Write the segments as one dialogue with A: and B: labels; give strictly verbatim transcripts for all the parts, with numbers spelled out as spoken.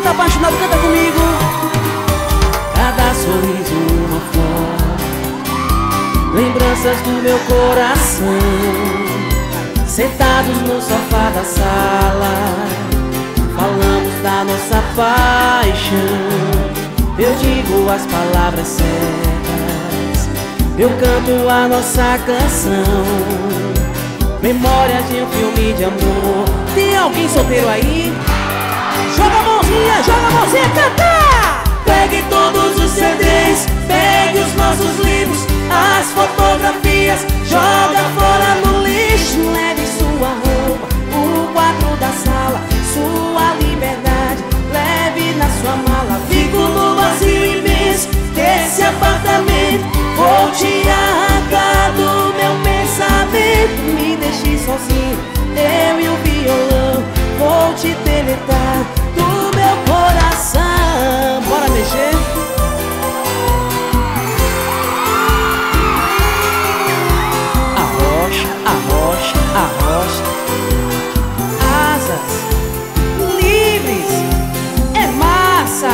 A: tá apaixonado, canta comigo. Cada sorriso uma foto, lembranças do meu coração. Sentados no sofá da sala, falamos da nossa paixão. Eu digo as palavras certas, eu canto a nossa canção. Memórias de um filme de amor. Tem alguém solteiro aí? Joga a mãozinha, joga a mãozinha, cantar! Pegue todos os C Ds, pegue os nossos livros, as fotografias, joga fora no lixo. Leve sua roupa, o quadro da sala, sua liberdade, leve na sua mala. Fico no vazio imenso desse apartamento, vou te arrancar do meu pensamento. Me deixe sozinho, eu e o violão, vou te deletar do meu coração. Bora mexer? Arrocha, arrocha, arrocha. Asas livres, é massa.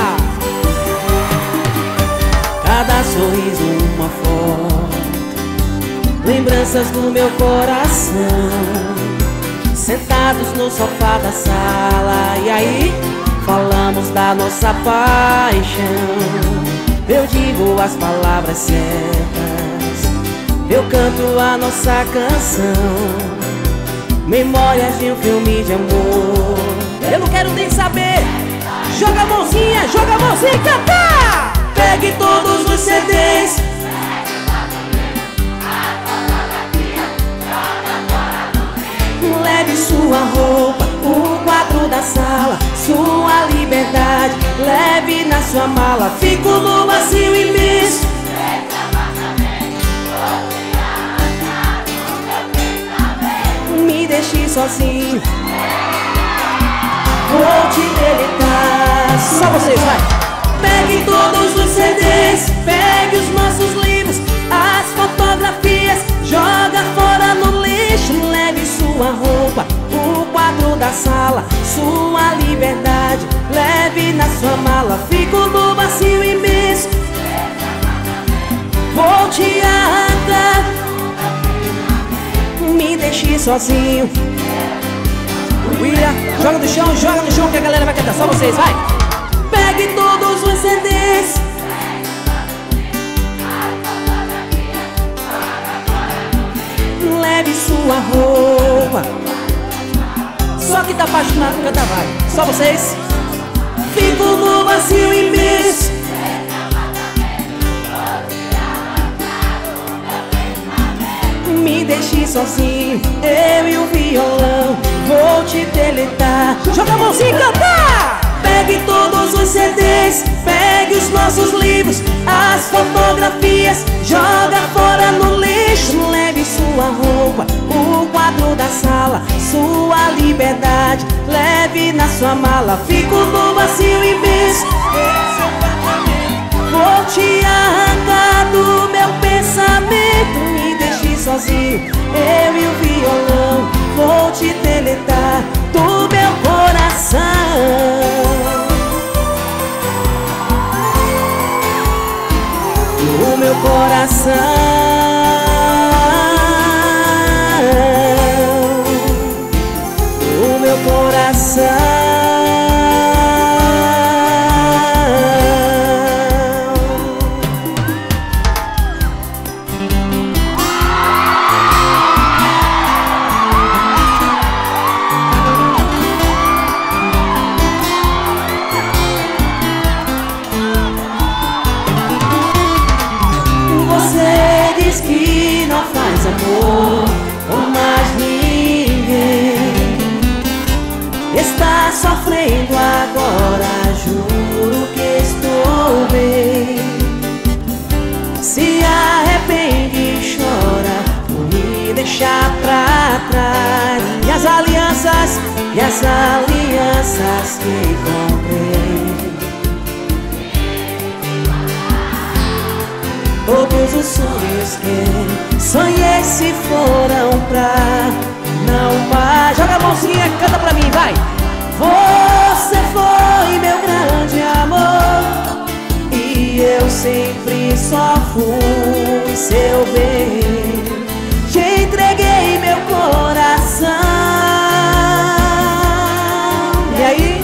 A: Cada sorriso uma foto, lembranças do meu coração. Sentados no sofá da sala, e aí falamos da nossa paixão. Eu digo as palavras certas, eu canto a nossa canção. Memórias de um filme de amor. Eu não quero nem saber. Joga a mãozinha, joga a mãozinha e cantar! Pegue todos os C Ds, leve sua roupa, o quadro da sala, sua liberdade, leve na sua mala. Fico no vazio imenso, me deixe sozinho, vou te deletar. Só vocês, vai! Pegue todos os C Ds, pegue os nossos livros, as fotografias, joga fora no lixo. Leve sua roupa, o quadro da sala, sua liberdade, leve na sua mala. Fico no vazio imenso, vou te arrancar, me deixe sozinho. Uia, joga no chão, joga no chão que a galera vai cantar. Só vocês, vai! Pegue todos os C Ds, leve sua roupa. Só que tá apaixonado canta, vai. Só vocês. Fico no vazio imenso, me deixe sozinho, eu e o violão, vou te deletar. Joga a mãozinha e cantar! Pegue todos os C Ds, pegue os nossos livros, as fotografias, joga fora no lixo. Leve sua roupa, o quadro da sala, sua liberdade, leve na sua mala. Fico no vazio imenso, vou te arrancar do meu pensamento. Me deixe sozinho, eu e o violão, vou te deletar do meu coração. O meu coração, o meu coração. Com mais ninguém está sofrendo agora, juro que estou bem. Se arrepende e chora por me deixar pra trás, e as alianças, e as alianças que comprei, todos os sonhos que sonhei se foram pra não mais. Joga a mãozinha, canta pra mim, vai! Você foi meu grande sempre só fui seu bem. Te entreguei meu coração. E aí?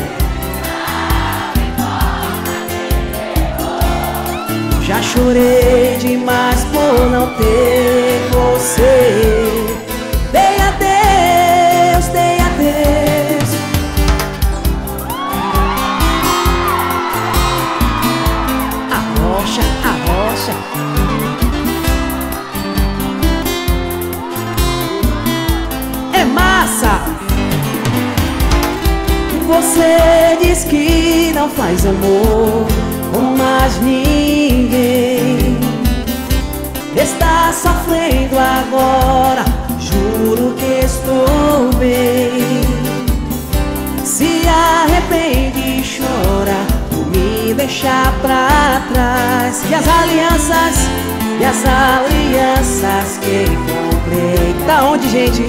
A: Já chorei demais por não ter você. Dei adeus, dei adeus. Arrocha, arrocha. É massa. Você diz que não faz amor com mais ninguém. Está sofrendo agora, juro que estou bem. Se arrepende e chora por me deixar pra trás. E as alianças, e as alianças que comprei. Da onde, gente?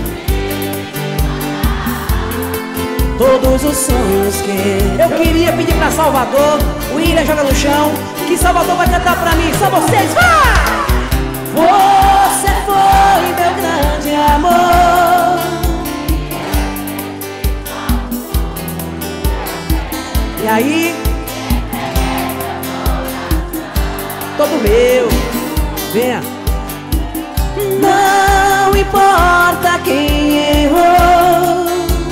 A: Todos os sonhos que eu queria pedir pra Salvador. O William joga no chão, que Salvador vai cantar pra mim. Só vocês, vai! Você foi meu grande amor. E aí? Todo meu. Venha. Não importa quem errou.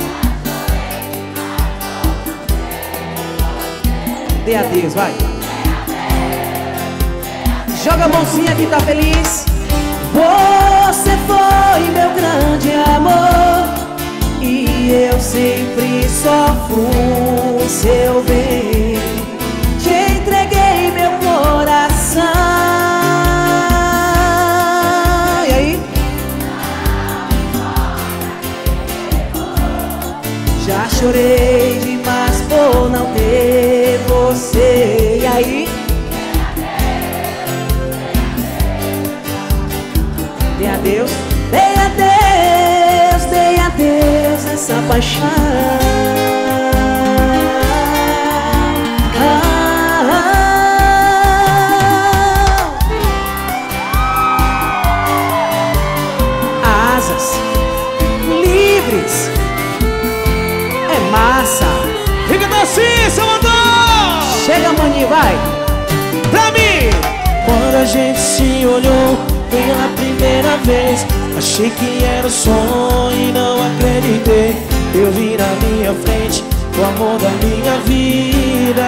A: Dê adeus, vai. Joga a mãozinha que tá feliz. Você foi meu grande amor e eu sempre só fui seu bem. Te entreguei meu coração. E aí? Já chorei demais por não ter você. E aí? Dei adeus, dei adeus, dei adeus essa paixão. Ah, ah. Asas livres, é massa.
B: Fica assim, Salvador!
A: Chega, maninho, vai.
B: Pra mim! Quando a gente se olhou pela primeira vez, achei que era um sonho e não acreditei. Eu vi na minha frente o amor da minha vida.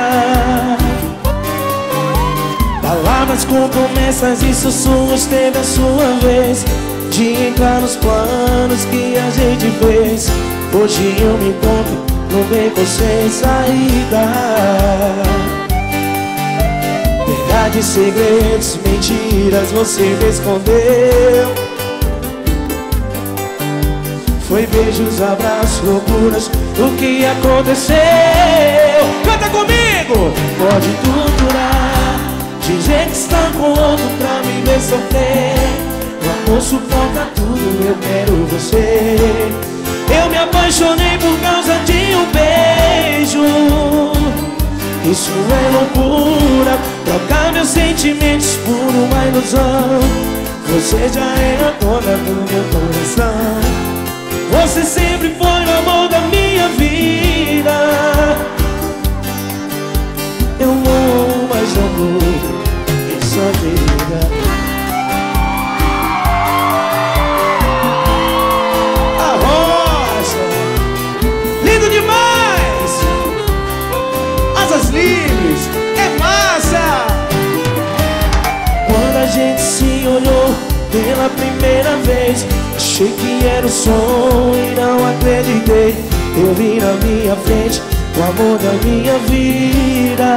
B: Palavras com promessas e sussurros, teve a sua vez de entrar nos planos que a gente fez. Hoje eu me encontro no beco sem saída. Verdades, segredos, mentiras você me escondeu. Foi beijos, abraços, loucuras, o que aconteceu? Canta comigo! Pode torturar, dizer que está com outro pra me ver sofrer. O amor suporta tudo, eu quero você. Eu me apaixonei por causa de um beijo. Isso é loucura, trocar meus sentimentos por uma ilusão. Você já é a dona do meu coração. Você sempre foi o amor da minha vida. Eu amo mais amor em sua vida. A rosa, lindo demais. Asas livres, é massa. Quando a gente se olhou pela primeira vez, achei que era um sonho e não acreditei. Eu vi na minha frente o amor da minha vida.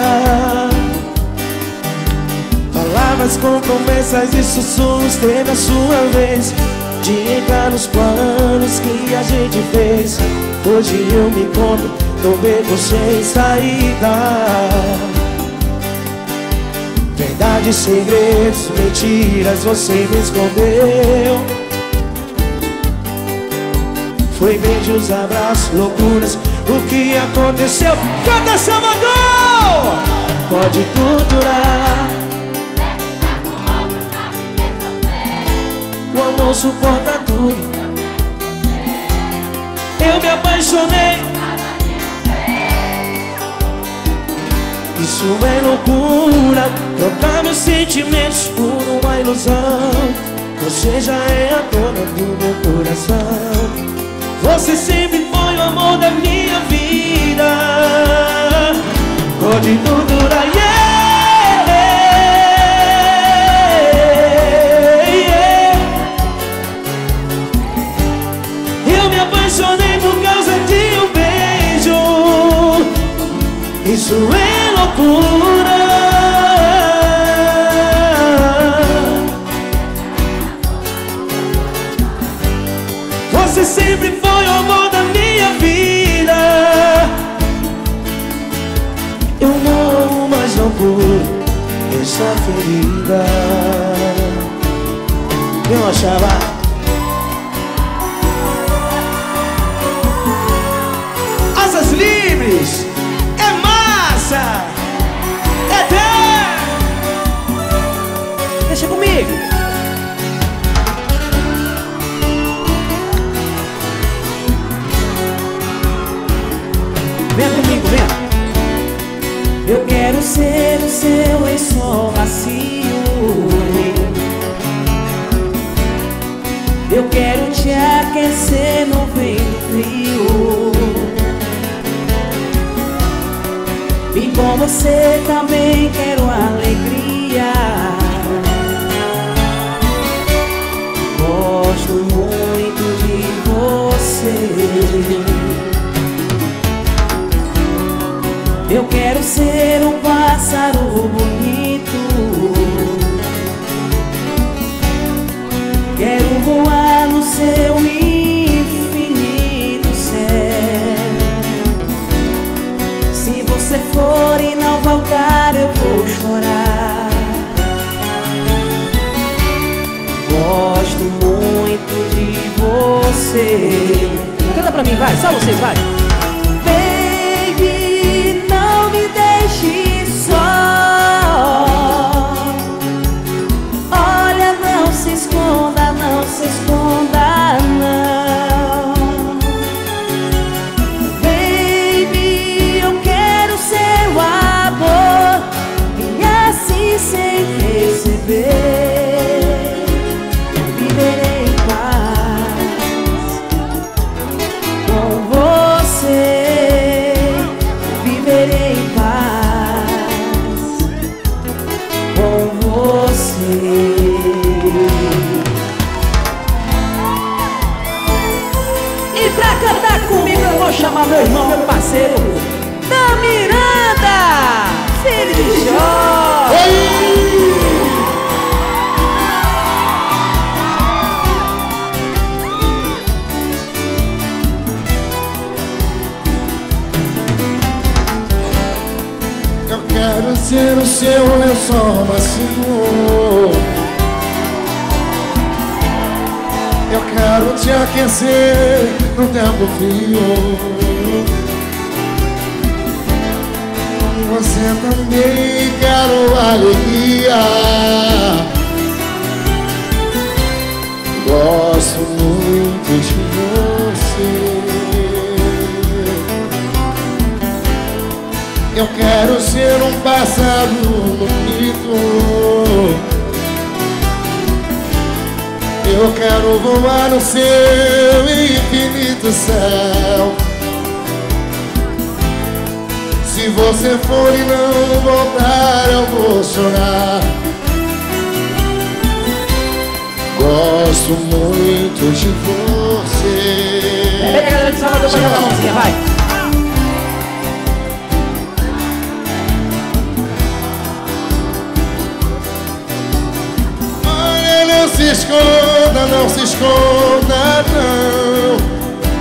B: Palavras com promessas e sussurros, teve a sua vez de entrar nos planos que a gente fez. Hoje eu me encontro no beco sem saída. Verdades, segredos, mentiras você me escondeu. Foi beijos, abraços, loucuras, o que aconteceu? Canta, Salvador! Pode torturar, o amor suporta tudo. Eu me apaixonei. Isso é loucura, trocar meus sentimentos por uma ilusão. Você já é a dona do meu coração. Você sempre foi o amor da minha vida. Pode tudo durar, yeah, yeah. Eu me apaixonei por causa de um beijo. Isso é loucura. Você sempre foi o amor da minha vida. Eu não, mas não curo essa ferida. Eu achava. Asas livres. É massa. É tempo. Deixa comigo. Vem comigo, vem.
A: Eu quero ser o seu lençol macio. Eu quero te aquecer no vento frio. E com você também quero alegria. Gosto muito de você. Eu quero ser um pássaro bonito. Quero voar no seu infinito céu. Se você for e não voltar, eu vou chorar. Gosto muito de você.
B: Canta pra mim, vai, só vocês, vai.
A: Chamar meu irmão, meu parceiro, da Miranda, filho de Jó.
C: Eu quero ser o seu lençol macio. Eu quero te aquecer no tempo frio. Você também quero alegria. Gosto muito de você. Eu quero ser um pássaro bonito. Eu quero voar no seu infinito céu. Se você for e não voltar, eu vou chorar. Gosto muito de você.
B: Vem, galera de Salvador, pra aquela mãozinha, vai.
C: Olha, não se esconda, não se esconda, não.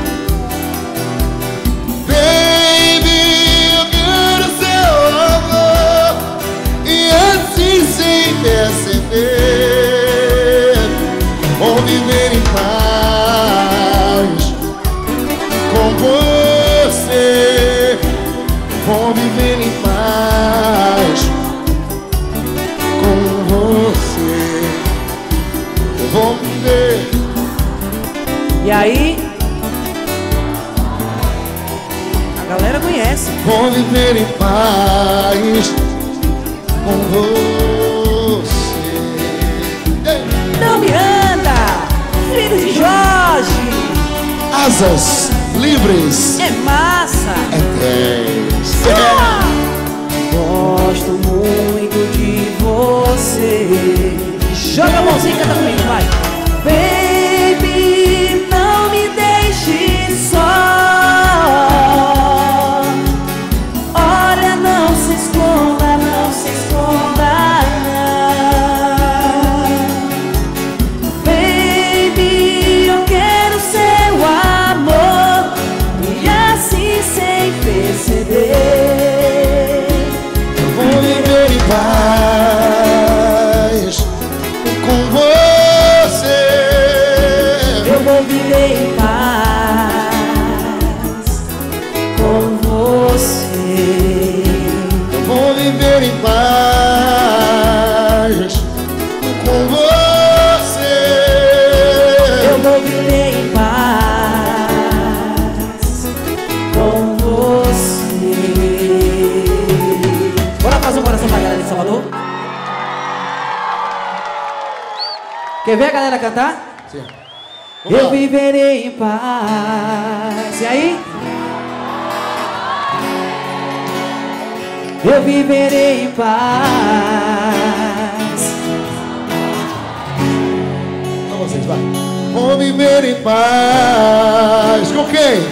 C: Vou viver em paz com você. Vou viver em paz com você. Vou viver vou viver em paz com você.
A: Não me anda, filho de Jorge.
C: Asas livres.
A: É massa.
C: É dez.
A: Ah! Gosto muito de você. Joga a mãozinha e canta comigo, vai. Baby, não me deixe só. Olha, não se esconda, não se esconda, não. Baby, eu quero seu amor. E assim sem perceber
C: eu vou viver em paz com você.
A: Eu vou viver em paz com você.
C: Eu vou viver em paz com você.
A: Eu vou viver em paz com você. Bora fazer um coração pra galera de Salvador? Quer ver a galera cantar?
C: Sim.
A: Eu viverei em paz. E aí? Eu viverei em paz.
C: Então vocês, vai. Vou viver em paz com quem?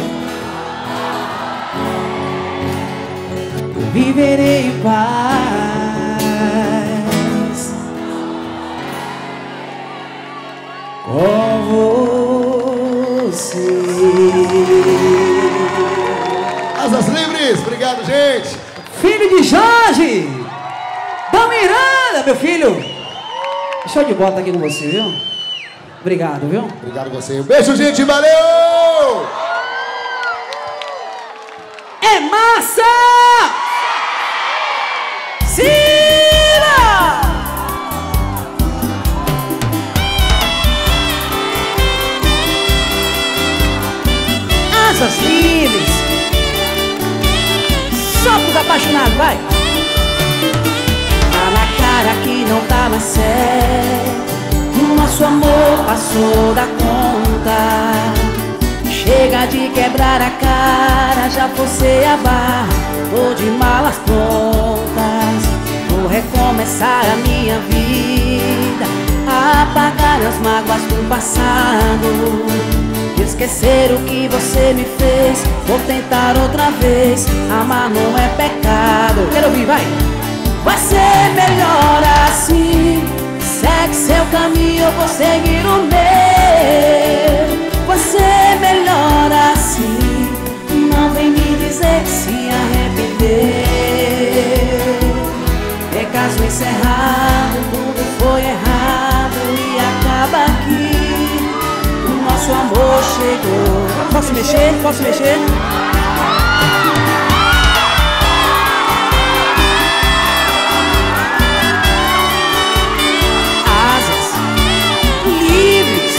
A: Viverei em paz com você.
C: Asas livres. Obrigado, gente.
A: Filho de Jorge, da Miranda, meu filho. Show de bola estar aqui com você, viu? Obrigado, viu?
C: Obrigado a você. Um beijo, gente. Valeu!
A: É massa! Cira! Asas livres. Só pros apaixonados, vai! Tá na cara que não tá mais certo. O nosso amor passou da conta. Chega de quebrar a cara, já forcei a barra. Tô de malas prontas. Vou recomeçar a minha vida, apagar as mágoas do passado, esquecer o que você me fez. Vou tentar outra vez. Amar não é pecado. Quero ouvir, vai! Vai ser melhor assim. Segue seu caminho, eu vou seguir o meu. Vai ser melhor assim. Não vem me dizer que se arrependeu. É caso encerrado, tudo foi errado e acaba aqui. O nosso amor chegou. Posso mexer? Posso mexer? Asas livres.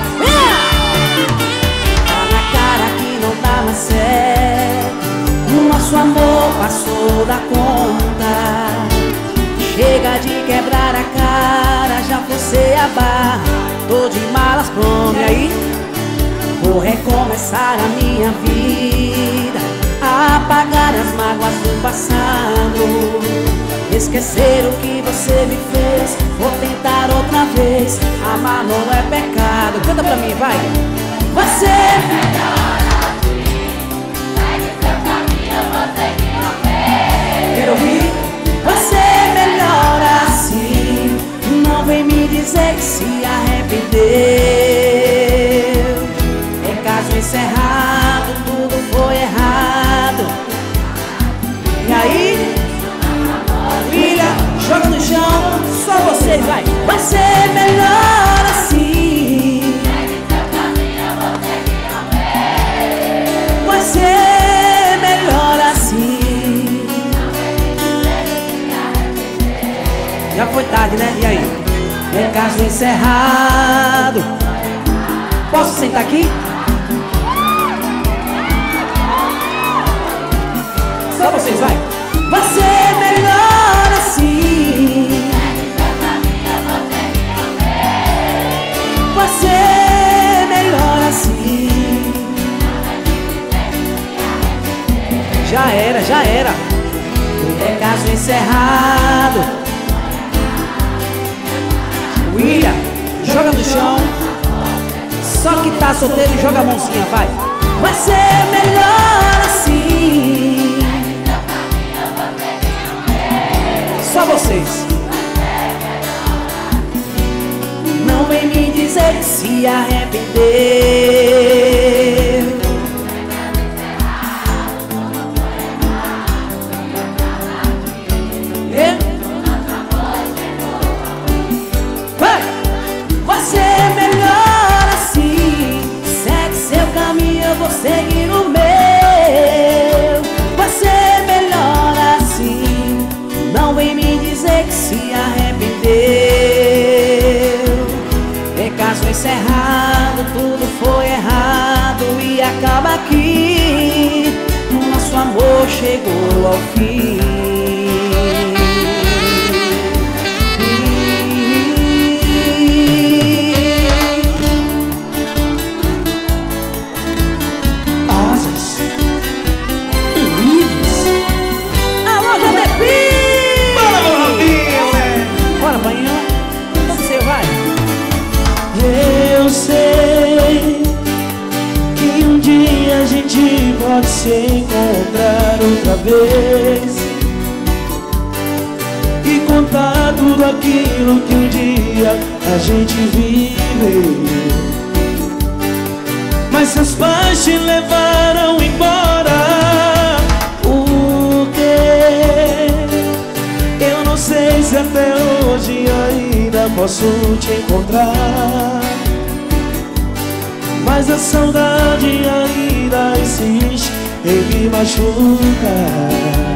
A: Tá na cara que não tá mais certo. O nosso amor passou da conta. Chega de quebrar a cara, já forcei a barra. Tô de malas prontas, e aí? Vou recomeçar a minha vida, apagar as mágoas do passado, esquecer o que você me fez. Vou tentar outra vez. Amar não é pecado. Canta pra mim, vai! Vai ser melhor assim. Segue seu caminho, eu vou seguir o meu. Quero ouvir? Vai ser melhor assim. Não vem me dizer que se arrependeu. É caso encerrado, tudo foi errado. E aí? Filha, joga no chão, só vocês, vai! Vai ser melhor assim. Segue seu caminho, eu vou seguir o meu. Vai ser melhor assim. Já foi tarde, né? E aí? É caso encerrado. Posso sentar aqui? Só vocês, vai. Vai ser melhor assim. Vai ser melhor assim. Já era, já era. É caso encerrado. William, joga no chão. Só que tá solteiro e joga a mãozinha, vai. Vai ser melhor assim. Só vocês. Não vem me dizer que se arrependeu. É? Vai! Vai ser melhor assim. Segue seu caminho, eu vou seguir o meu. Vai ser melhor assim. Não vem me dizer que se arrependeu. É caso encerrado, tudo foi errado e acaba aqui. Nosso amor chegou ao fim. Asas livres. Alô, Jadepi! Bora, banho. Como você vai?
B: Eu sei que um dia a gente pode se encontrar outra vez e contar tudo aquilo que um dia a gente viveu. Mas seus pais te levaram embora. Por quê? Eu não sei se até hoje ainda posso te encontrar, mas a saudade ainda insiste em me machucar.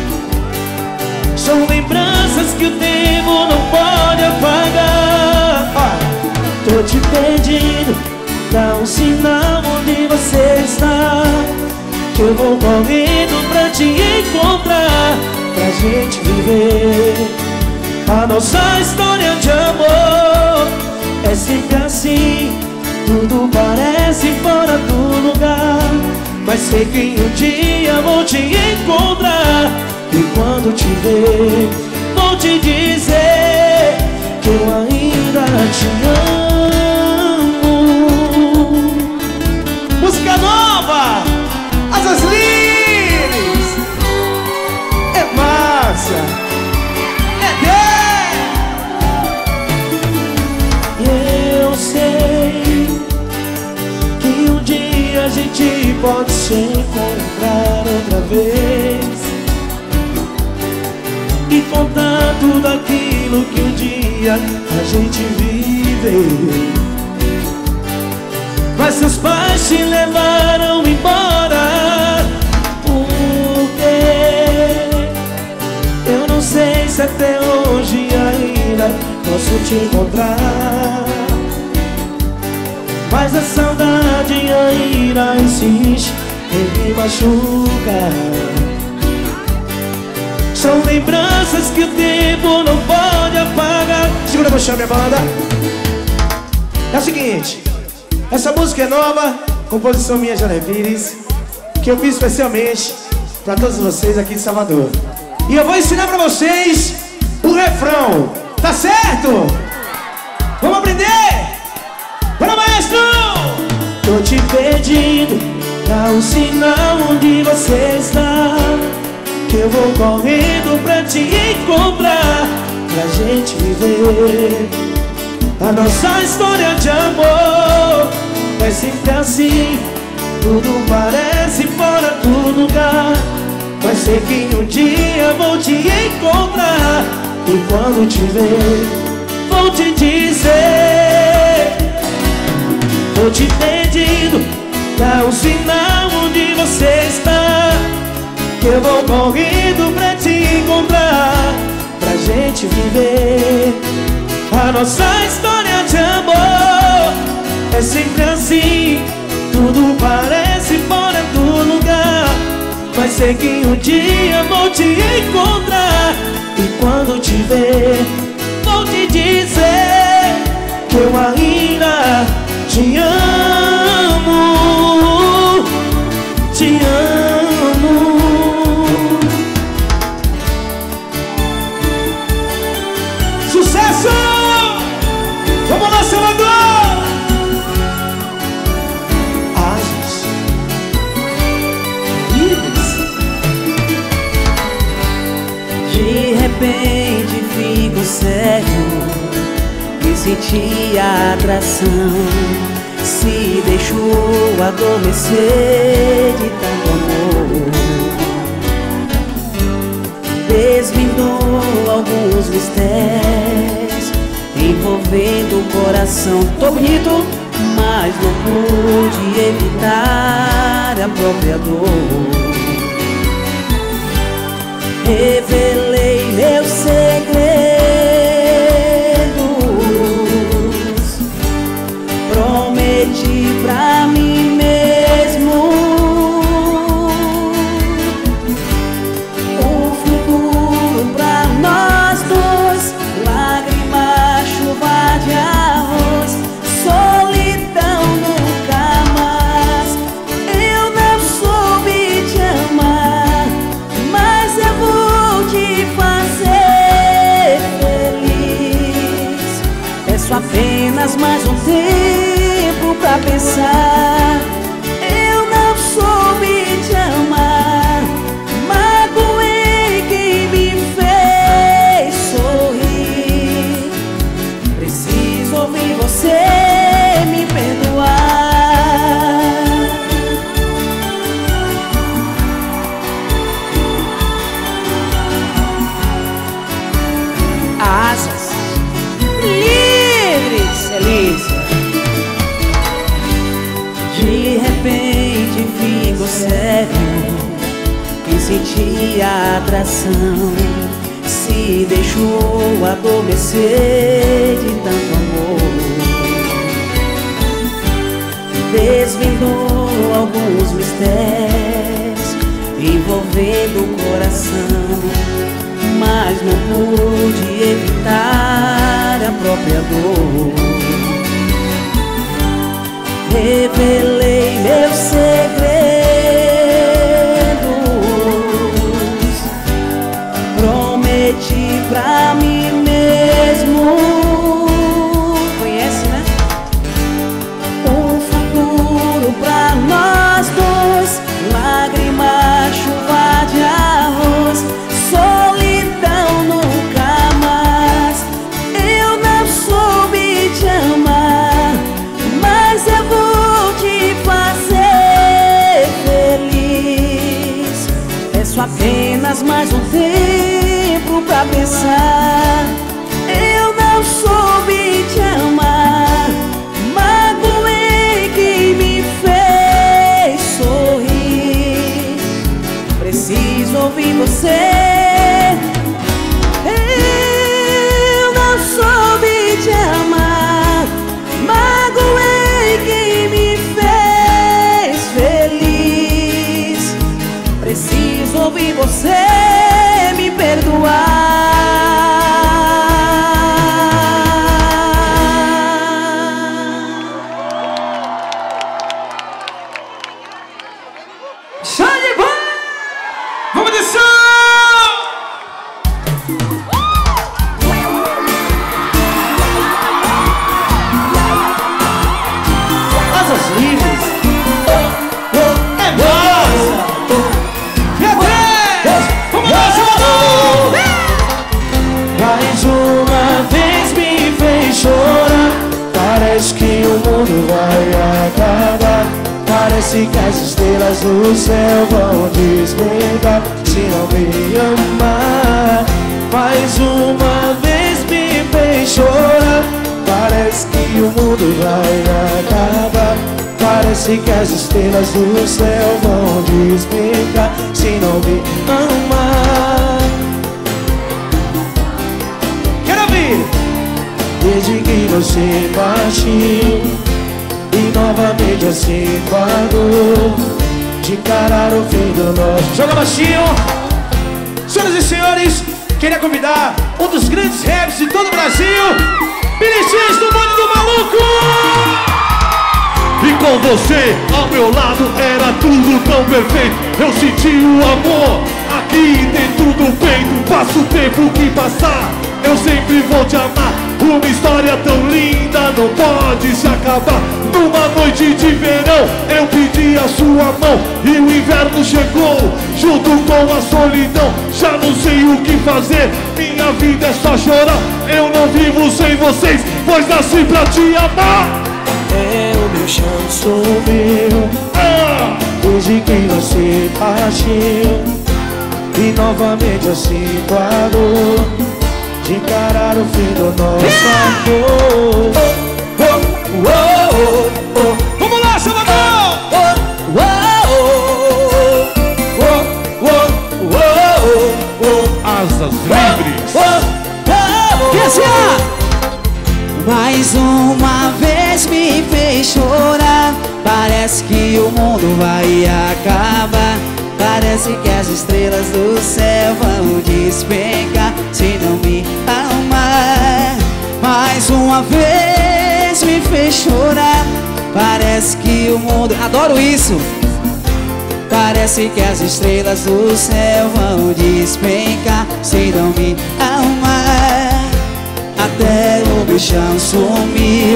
B: São lembranças que o tempo não pode apagar. Ah, tô te pedindo, dá um sinal onde você está, que eu vou correndo pra te encontrar, pra gente viver a nossa história de amor. É sempre assim, tudo parece fora do lugar, mas sei que um dia vou te encontrar. E quando te ver, vou te dizer que eu ainda te amo. Música nova, Asas Livres. É massa, é Deus. Eu sei que um dia a gente pode se encontrar outra vez e contar tudo aquilo que um dia a gente viveu. Mas seus pais te levaram embora. Por quê? Eu não sei se até hoje ainda posso te encontrar, mas a saudade ainda insiste em me machucar. São lembranças que o tempo não pode apagar. Segura no chão, minha banda. É o seguinte, essa música é nova, composição minha, Jané Pires, que eu fiz especialmente para todos vocês aqui de Salvador. E eu vou ensinar para vocês o refrão, tá certo? Vamos aprender? Bora, maestro! Tô te pedindo, dá um sinal onde você está, que eu vou correndo pra te encontrar, pra gente viver a nossa história de amor. É sempre assim, tudo parece fora do lugar, mas sei que um dia vou te encontrar. E quando te ver, vou te dizer, tô te pedindo, dá um sinal onde você está, que eu vou correndo pra te encontrar, pra gente viver a nossa história de amor. É sempre assim, tudo parece fora do lugar, mas sei que um dia vou te encontrar. E quando te ver, vou te dizer que eu ainda te amo, te amo. Sucesso! Vamos lá, Salvador! Asas livres.
A: De repente fico cego e senti a atração. Se deixou adormecer de tanto amor. Desvendou alguns mistérios envolvendo o coração. Tô bonito, mas não pude evitar a própria dor. Revelei meus segredos, prometi pra mim mesmo um futuro pra nós dois. Lágrimas, chuva de arroz, solidão nunca mais. Eu não soube te amar, mas eu vou te fazer feliz. Peço apenas mais um tempo pra pensar. Eu não soube te amar, magoei quem me fez sorrir. Preciso ouvir você me perdoar. Asas livres, Elícia. De repente fico cego e senti a atração. Se deixou adormecer de tanto amor. Desvendou alguns mistérios envolvendo o coração, mas não pude evitar a própria dor. Revelei meus segredos, prometi pra mim mesmo. Conhece, né? Um futuro pra nós dois. Lágrimas, chuva de arroz, solidão nunca mais. Eu não soube te amar, mas eu vou te fazer feliz. Peço apenas mais um tempo pra pensar. Eu não soube te amar, magoei quem me fez sorrir. Preciso ouvir você. Eu não soube te amar, magoei quem me fez feliz. Preciso ouvir você me perdoar.
B: Show de bola! Vamos descer! Asas livres. É nossa! Vamos lá, Salvador! Mais uma vez me fez chorar. Parece que o mundo vai acabar. Parece que as estrelas do céu vão despencar se não me amar. Mais uma vez me fez chorar. Parece que o mundo vai acabar. Parece que as estrelas do céu vão despencar se não me amar. Quero ouvir! Desde que você partiu e novamente assim parou, de encarar o fim do nosso. Joga baixinho. Senhoras e senhores, queria convidar um dos grandes raps de todo o Brasil, Billy X do Mundo do Maluco.
D: E com você ao meu lado era tudo tão perfeito. Eu senti o amor aqui dentro do peito. Passa o tempo que passar, eu sempre vou te amar. Uma história tão linda não pode se acabar. Numa noite de verão eu pedi a sua mão e o inverno chegou junto com a solidão. Já não sei o que fazer, minha vida é só chorar. Eu não vivo sem vocês, pois nasci pra te amar.
B: É, o meu chão sumiu
D: ah!
B: desde que você partiu. E novamente eu sinto a dor de encarar o fim do nosso amor.
A: Oh, oh, oh, oh, oh.
B: Vamos lá, Salvador!
A: Oh, oh, oh, oh, oh, oh, oh.
D: Asas livres.
A: Oh, oh, oh, oh. Mais uma vez me fez chorar. Parece que o mundo vai acabar. Parece que as estrelas do céu vão despencar se não me amar. Mais uma vez me fez chorar. Parece que o mundo... Adoro isso! Parece que as estrelas do céu vão despencar se não me amar. Até o meu chão sumiu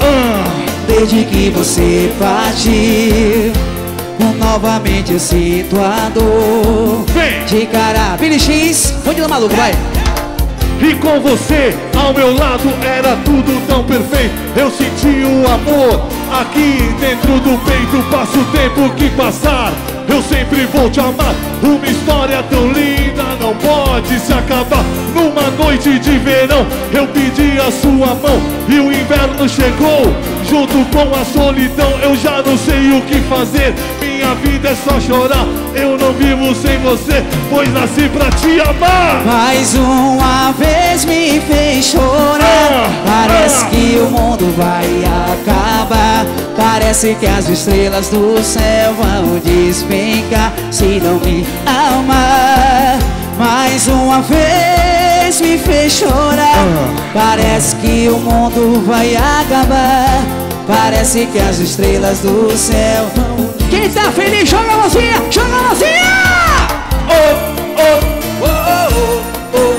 A: desde que você partiu. Novamente eu sinto a dor de cara. Billy X, Mundo do Maluco, vai!
D: E com você ao meu lado era tudo tão perfeito. Eu senti o amor aqui dentro do peito. Passa o tempo que passar, eu sempre vou te amar. Uma história tão linda não pode se acabar. Numa noite de verão eu pedi a sua mão e o inverno chegou junto com a solidão. Eu já não sei o que fazer, minha vida é só chorar. Eu não vivo sem você, pois nasci pra te amar.
A: Mais uma vez me fez chorar. Parece que o mundo vai acabar. Parece que as estrelas do céu vão despencar se não me amar. Mais uma vez me fez chorar. Parece que o mundo vai acabar. Parece que as estrelas do céu vão... Quem tá feliz, joga a mãozinha, joga a mãozinha! Oh, oh, oh, oh, oh,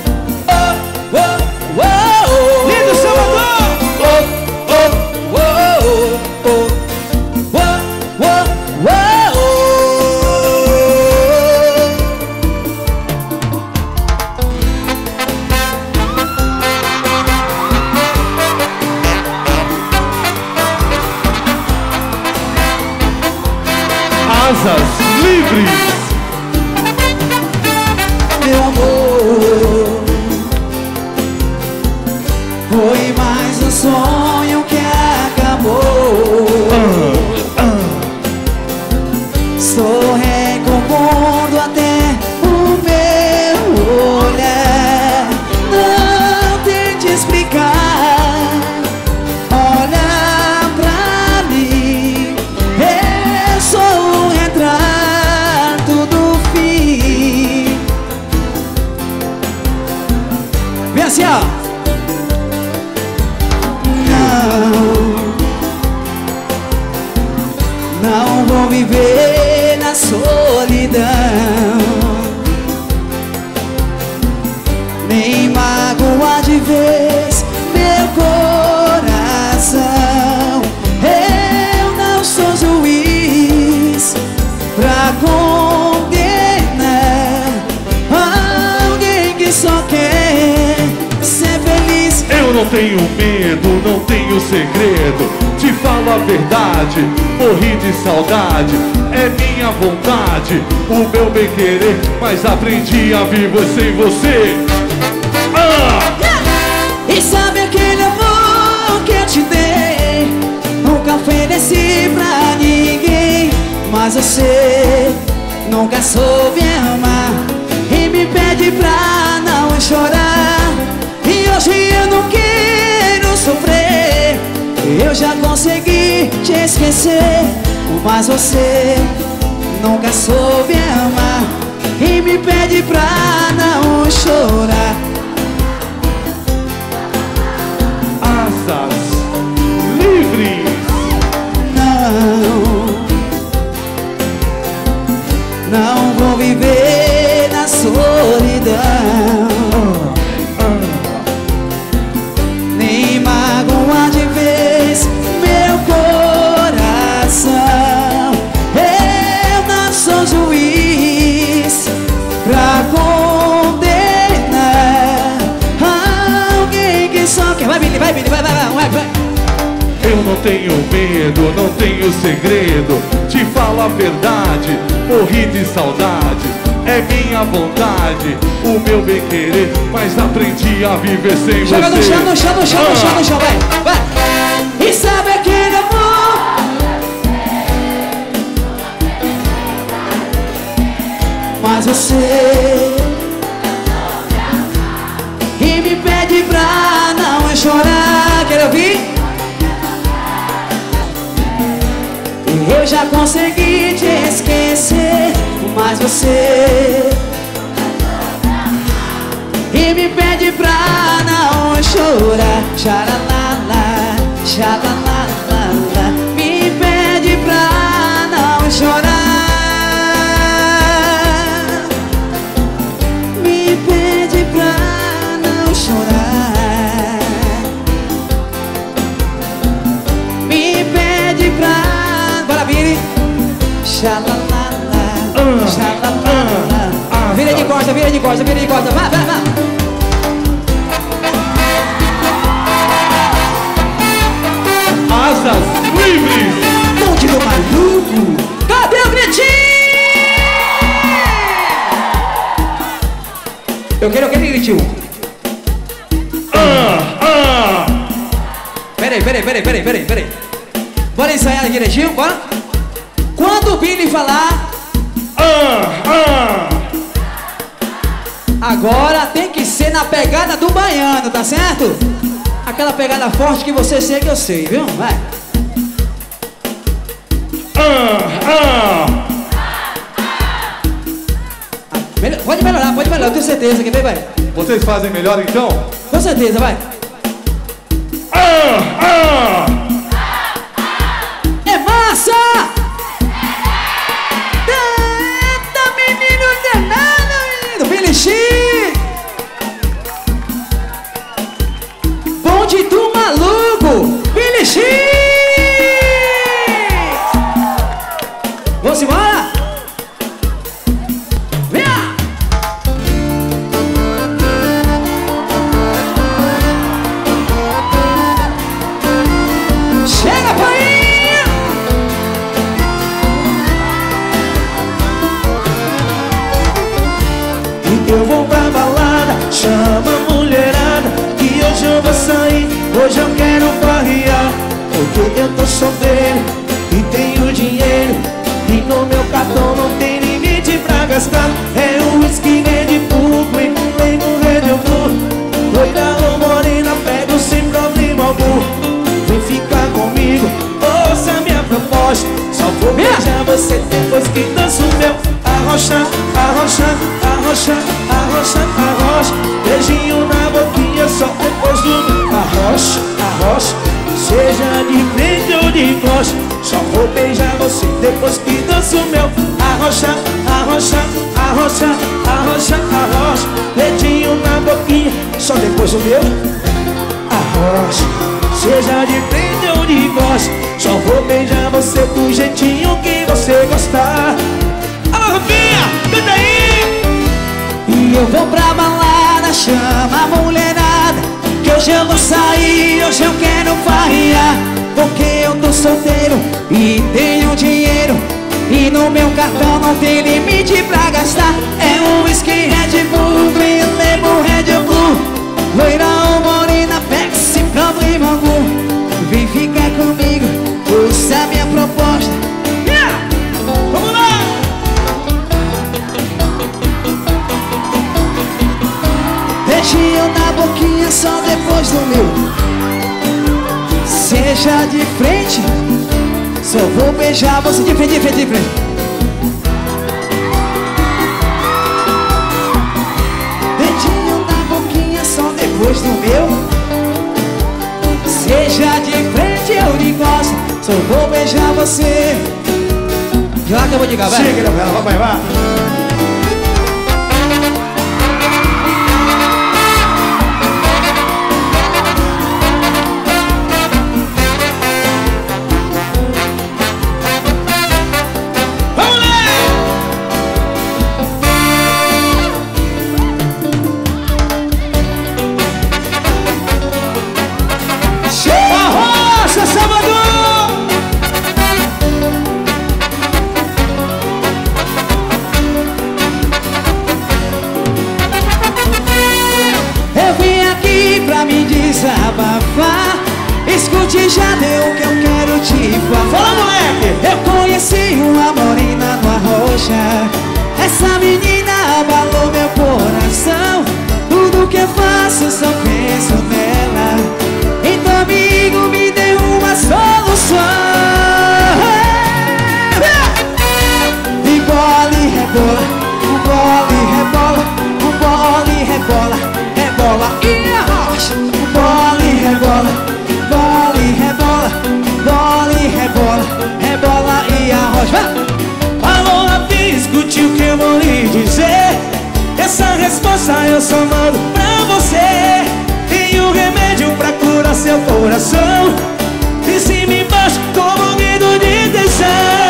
A: oh, oh, oh.
B: Lindo Salvador!
A: Oh, oh, oh, oh, oh, oh, oh, oh.
D: Asas livres.
A: Meu amor, foi mais um sonho que acabou. Estou recompondo até o meu olhar. Não tente explicar. Olha pra mim, eu sou o retrato do fim. Vem assim, ó. Não, não vou viver na solidão, nem magoar de vez meu coração. Eu não sou juiz pra condenar alguém que só quer ser feliz.
D: Eu não tenho medo, não tenho segredo. Te falo a verdade, morri de saudade. É minha vontade, o meu bem querer, mas aprendi a viver sem você. Ah!
A: E sabe aquele amor que eu te dei? Nunca ofereci pra ninguém, mas você nunca soube amar e me pede pra não chorar. E hoje eu não quero sofrer. Eu já consegui te esquecer, mas você
E: nunca soube amar e me pede pra não chorar.
D: Asas livres.
E: Não, não vou viver na solidão, nem magoar de vez meu coração. Eu não sou juiz pra condenar alguém que só quer. Vai, Billy, vai, Billy, vai, vai, vai, vai.
D: Eu não tenho medo, não tenho segredo. Te falo a verdade, morri de saudade. É minha vontade, o meu bem querer, mas aprendi a viver sem
E: Joga
D: você.
E: no chão, no chão, no chão, no chão, no chão, vai, vai. E sabe aquele amor? Mas você e me pede pra não chorar. Quer ouvir? Eu já consegui te esquecer, mas você e me pede pra não chorar. Xalalala, xalalala, me pede pra não chorar. Me pede pra não chorar. Me pede pra... Bora, Vini. Xalalala, xalalala. Vira de costa, vira de costa, vira de costa. Vai, vai, vai.
D: Asas livres.
E: Monte do maluco. Cadê o gritinho? Eu quero aquele gritinho.
D: Ah, ah.
E: Peraí, peraí, peraí, peraí, peraí, peraí. Bora ensaiar direitinho, bora? Quando o Billy falar,
D: Ah, ah.
E: agora tem que ser na pegada do baiano, tá certo? Aquela pegada forte que você sei que eu sei, viu? Vai.
D: Ah, ah.
E: Ah, melhor- pode melhorar, pode melhorar, eu tenho certeza que vem, vai.
D: Vocês fazem melhor então?
E: Com certeza, vai.
D: Ah, ah.
E: É massa! Eita, menino danado, menino! Billy X! Bonde do maluco! Billy X! Vamos embora? Vem! Chega, painha!
B: Eu vou pra balada, chama a mulherada, que hoje eu vou sair, hoje eu quero farrear. Porque eu tô solteiro e tenho dinheiro, e no meu cartão não tem limite pra gastar. É um whisky Red Bull, Green Bull, Red Bull. Loira ou morena, pego sem problema algum. Vem ficar comigo, ouça minha proposta. Só vou beijar você depois que danço o meu. Arrocha, arrocha, arrocha, arrocha, arrocha. Beijinho na boquinha só depois do meu. Arrocha, arrocha, seja de frente ou de costa. Só vou beijar você depois que danço o meu. Arrocha, arrocha, arrocha, arrocha, arrocha. Dedinho na boquinha só depois do meu. Arrocha, seja de frente ou de costa. Só vou beijar você do jeitinho que você gostar. Alô, Rafinha, canta aí!
E: E eu vou pra balada, chama a mulherada, que hoje eu vou sair, hoje eu quero farrear. Porque eu tô solteiro e tenho dinheiro, e no meu cartão não tem limite pra gastar. É um whisky Red Bull, Green Label Red Bull. Loira ou morena, pega sem problema algum. Vem ficar comigo, ouça a minha proposta.
B: Yeah! Vamos lá!
E: Beijinho na boquinha só depois do meu. Seja de frente, só vou beijar você de frente, de frente, de frente. no meu. Seja de frente ou de costas, só vou beijar você. De lá que eu vou ligar, vai.
B: Chega, vai, vai, vai.
E: Desabafar, escute, já deu o que eu quero te falar.
B: Fala, moleque!
E: Eu conheci uma morena no Arrocha. Essa menina abalou meu coração. Tudo que eu faço só penso nela. Então, amigo, me dê uma solução. E bola e rebola, o bola e rebola, o bola e rebola, rebola e arrocha. Bola e rebola, bola e rebola, bola e rebola, rebola e arrocha.
B: Alô, Rafinha, escute o que eu vou lhe dizer. Essa resposta eu só mando pra você. Tem um remédio pra curar seu coração. De cima e embaixo, tô morrendo de tesão.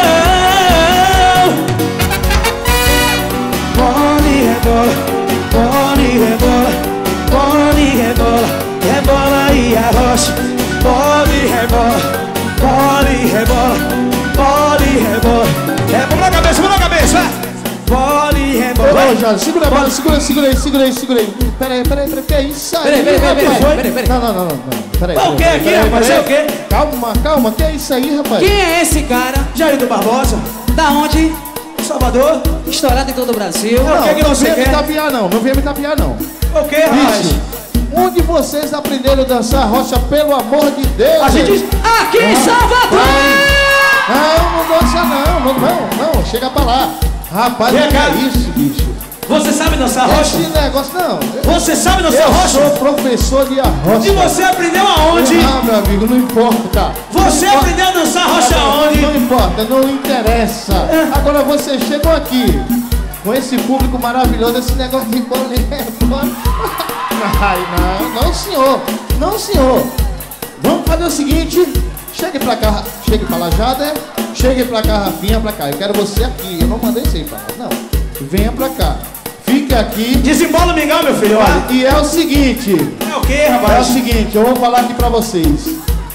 B: Bola e rebola, bola e rebola, bola e rebola, rebola e arrocha. Bola e rebola, bola e rebola, bola e rebola. Rebola na cabeça, rebola na cabeça, vai. Bola e rebola.
C: Ô, Jorge, segura a bola, segura, segura aí, segura aí, segura aí. Pera aí, pera aí, pera aí, que é isso aí?
E: Peraí, peraí, peraí,
C: rapaz?
E: peraí, peraí, peraí.
C: Não, não, não, não, peraí.
B: O que aqui, rapaz? É o quê?
C: Calma, calma, que é isso aí, rapaz?
E: Quem é esse cara?
B: Jair do Barbosa,
E: Da onde?
B: Salvador.
E: Estourado em todo o Brasil.
B: Não, o que é que
C: não
B: você
C: venha me
B: quer?
C: tapear não, não venha me tapear não.
B: O que, rapaz?
C: Bicho, onde vocês aprenderam a dançar rocha, pelo amor de Deus?
B: A gente...
E: Aqui em Salvador!
C: Não, não dança não, não, não, não, chega pra lá. Rapaz,
B: Vem
C: não
B: cá.
C: é isso, bicho.
B: Você sabe dançar rocha?
C: Esse negócio, não.
B: Você sabe dançar
C: Eu
B: rocha?
C: sou professor de arrocha.
B: E você aprendeu aonde?
C: Ah, meu amigo, não importa.
B: Você
C: Não
B: aprendeu a dançar rocha
C: importa.
B: aonde?
C: Não importa, não interessa. Agora vocês chegam aqui com esse público maravilhoso, esse negócio de bola e bola. Ai, não, não senhor, não senhor. Vamos fazer o seguinte, chegue pra cá, chegue pra lá, Jada, chegue pra cá, Rafinha, pra cá. Eu quero você aqui, eu não mandei você ir pra lá, não. Venha pra cá, fique aqui.
B: Desembola o mingau, meu filho.
C: Olha, e é o seguinte,
B: É o que,
C: é o
B: rapaz?
C: seguinte, eu vou falar aqui pra vocês.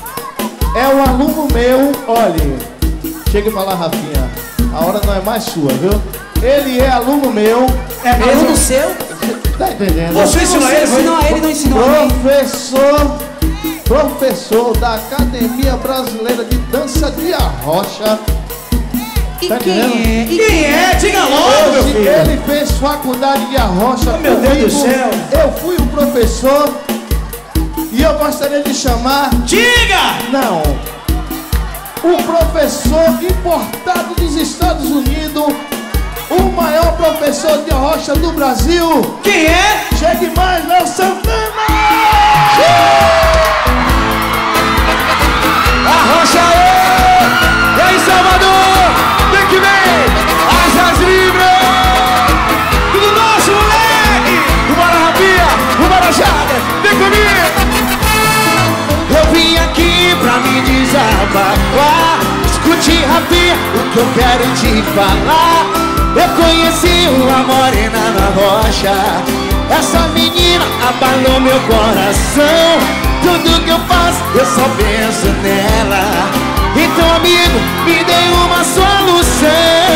C: É um aluno meu, olha, chegue pra lá, Rafinha, a hora não é mais sua, viu? Ele é aluno meu.
B: É
E: Aluno
B: mesmo?
E: seu?
C: Tá entendendo?
B: Você ensinou ele? Foi?
E: Ensinou ele, não ensinou a mim.
C: Professor, professor da Academia Brasileira de Dança de Arrocha.
E: E
C: Tá
E: quem
C: entendendo?
E: é? E
B: Quem é? Diga logo, meu
C: Hoje
B: filho.
C: ele fez faculdade de Arrocha.
B: Oh, meu Deus
C: comigo.
B: do céu.
C: Eu fui o professor e eu gostaria de chamar...
B: Diga!
C: Não. O professor importado dos Estados Unidos, o maior professor de arrocha do Brasil.
B: Quem é?
C: Chegue mais, Léo Santana!
B: Arrocha aí! E aí, Salvador? Vem que vem! Asas livres! Tudo nosso, moleque! Vambora, Rafinha! Vambora, Jader! Vem comigo!
A: Eu vim aqui pra me desabafar. Escute, Rafinha, o que eu quero te falar. Eu conheci uma morena na rocha. Essa menina abalou meu coração. Tudo que eu faço, eu só penso nela. Então, amigo, me dê uma solução.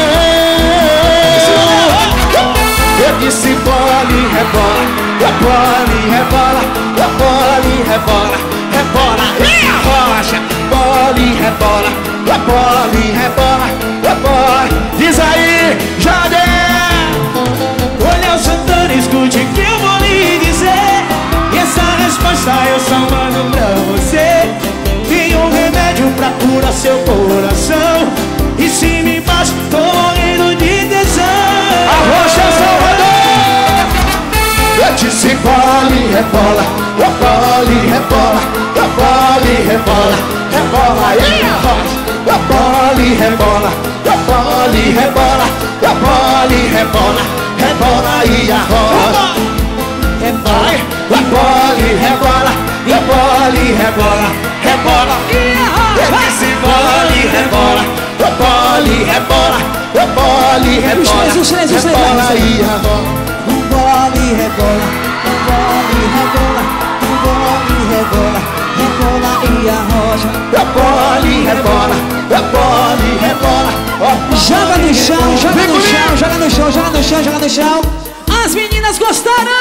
A: Eu disse bola e rebola, rebola e rebola, rebola e rebola, rebola e arrocha. Bola e rebola, rebola e rebola, rebola. Diz aí, Jader!
B: Olha o Santana, escute o que eu vou lhe dizer. E essa resposta eu só mando pra você. Tem um remédio pra curar seu coração. E se me embaixo, tô morrendo de tesão.
A: Arrocha, Salvador! Eu disse
B: se rebola e rebola, rebola e rebola, rebola e rebola, rebola e arrocha. Rebola e rebola, rebola e rebola, rebola e rebola, rebola e arrocha. Rebola, rebola e rebola, rebola e rebola, rebola e arrocha. Se rebola e rebola, rebola e rebola, rebola e rebola, rebola e arrocha.
E: Rebola e rebola, rebola e rebola, rebola e rebola, rebola e arrocha.
B: Rebola e rebola, rebola e rebola.
E: Joga no chão, joga no chão, joga no chão, joga no chão, joga no chão. As meninas gostaram!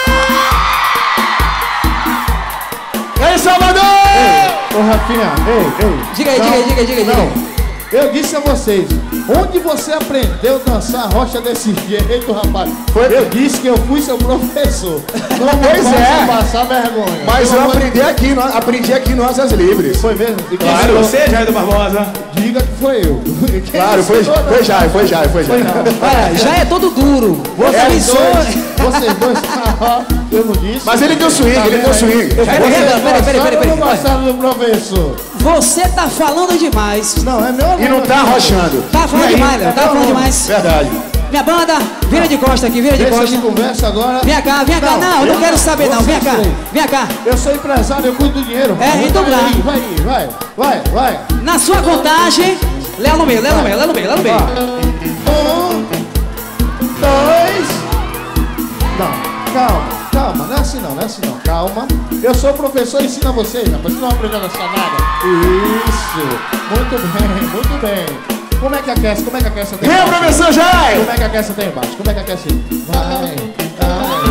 B: Ei, Salvador!
C: Ô, Rafinha, ei, ei.
E: Diga aí,
C: não,
E: diga aí, diga aí, diga aí.
C: Não. Eu disse a vocês, onde você aprendeu a dançar rocha desse jeito, rapaz? Foi. Eu disse que eu fui seu professor. Não
B: Pois é.
C: passar vergonha.
B: Mas eu aprendi aqui, no- aprendi aqui no Asas Livres.
C: Foi mesmo? E quem
B: Claro,
C: ensinou?
B: você, Jair do Barbosa.
C: Diga que foi eu. Quem
B: Claro, foi,
C: ensinou, não?
B: foi Jair, foi Jair, foi Jair.
E: Olha, já é todo duro. Você
C: Vocês
E: pensou.
C: dois, vocês dois, eu não disse.
B: Mas ele deu swing, ele deu swing.
E: Peraí, peraí, peraí, peraí, peraí, peraí.
C: não gostaram do professor?
E: Você tá falando demais.
C: Não, é meu aluno.
B: E não tá arrochando.
E: Tá falando demais, Léo. Tá falando demais.
B: Verdade.
E: Minha banda, vira de costa aqui, vira de
C: Deixa
E: costa.
C: de conversa agora.
E: Vem cá, vem cá. Não, eu não quero saber não. Vem cá, vem cá.
C: Eu sou empresário, eu cuido do dinheiro.
E: É, então
C: vai
E: tá.
C: aí, vai aí, vai, vai, vai.
E: Na sua contagem, Léo no meio, Léo no meio, Léo no meio, Léo no meio.
C: Um, dois. Não, calma, calma, não é assim não, não é assim não, calma. Eu sou professor e ensino a vocês, rapaz, vocês não vão aprender a dançar nada. Isso, muito bem, muito bem. Como é que aquece, como é que aquece até
B: Vem,
C: embaixo?
B: professor Jair!
C: Como é que aquece até embaixo? Como é que aquece? Vai, vai.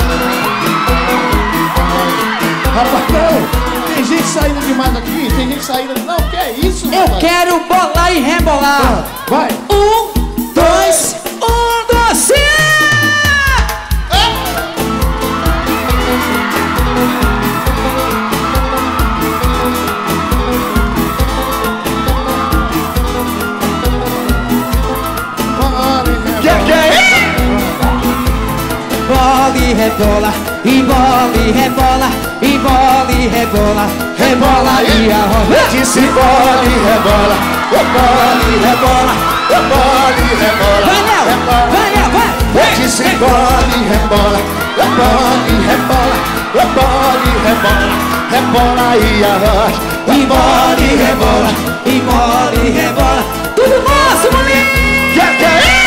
C: Rapaz, não, tem gente saindo demais aqui, tem gente saindo... Não, que é isso,
E: Eu
C: rapaz?
E: quero bolar e rebolar.
C: Vai.
E: Um, dois, um, dois, sim!
B: Que que é isso?
E: Bola e rebola, e bola e rebola, e bola e rebola, rebola e arrocha.
B: Disse bola e rebola, rebola e rebola, rebola e rebola.
E: Vai, Léo, vai, Léo, vai.
B: Disse bola e rebola, rebola e rebola, rebola e rebola, rebola e arrocha.
E: E bola e rebola, e bola e rebola. Tudo nosso, moleque!
B: Que que é isso?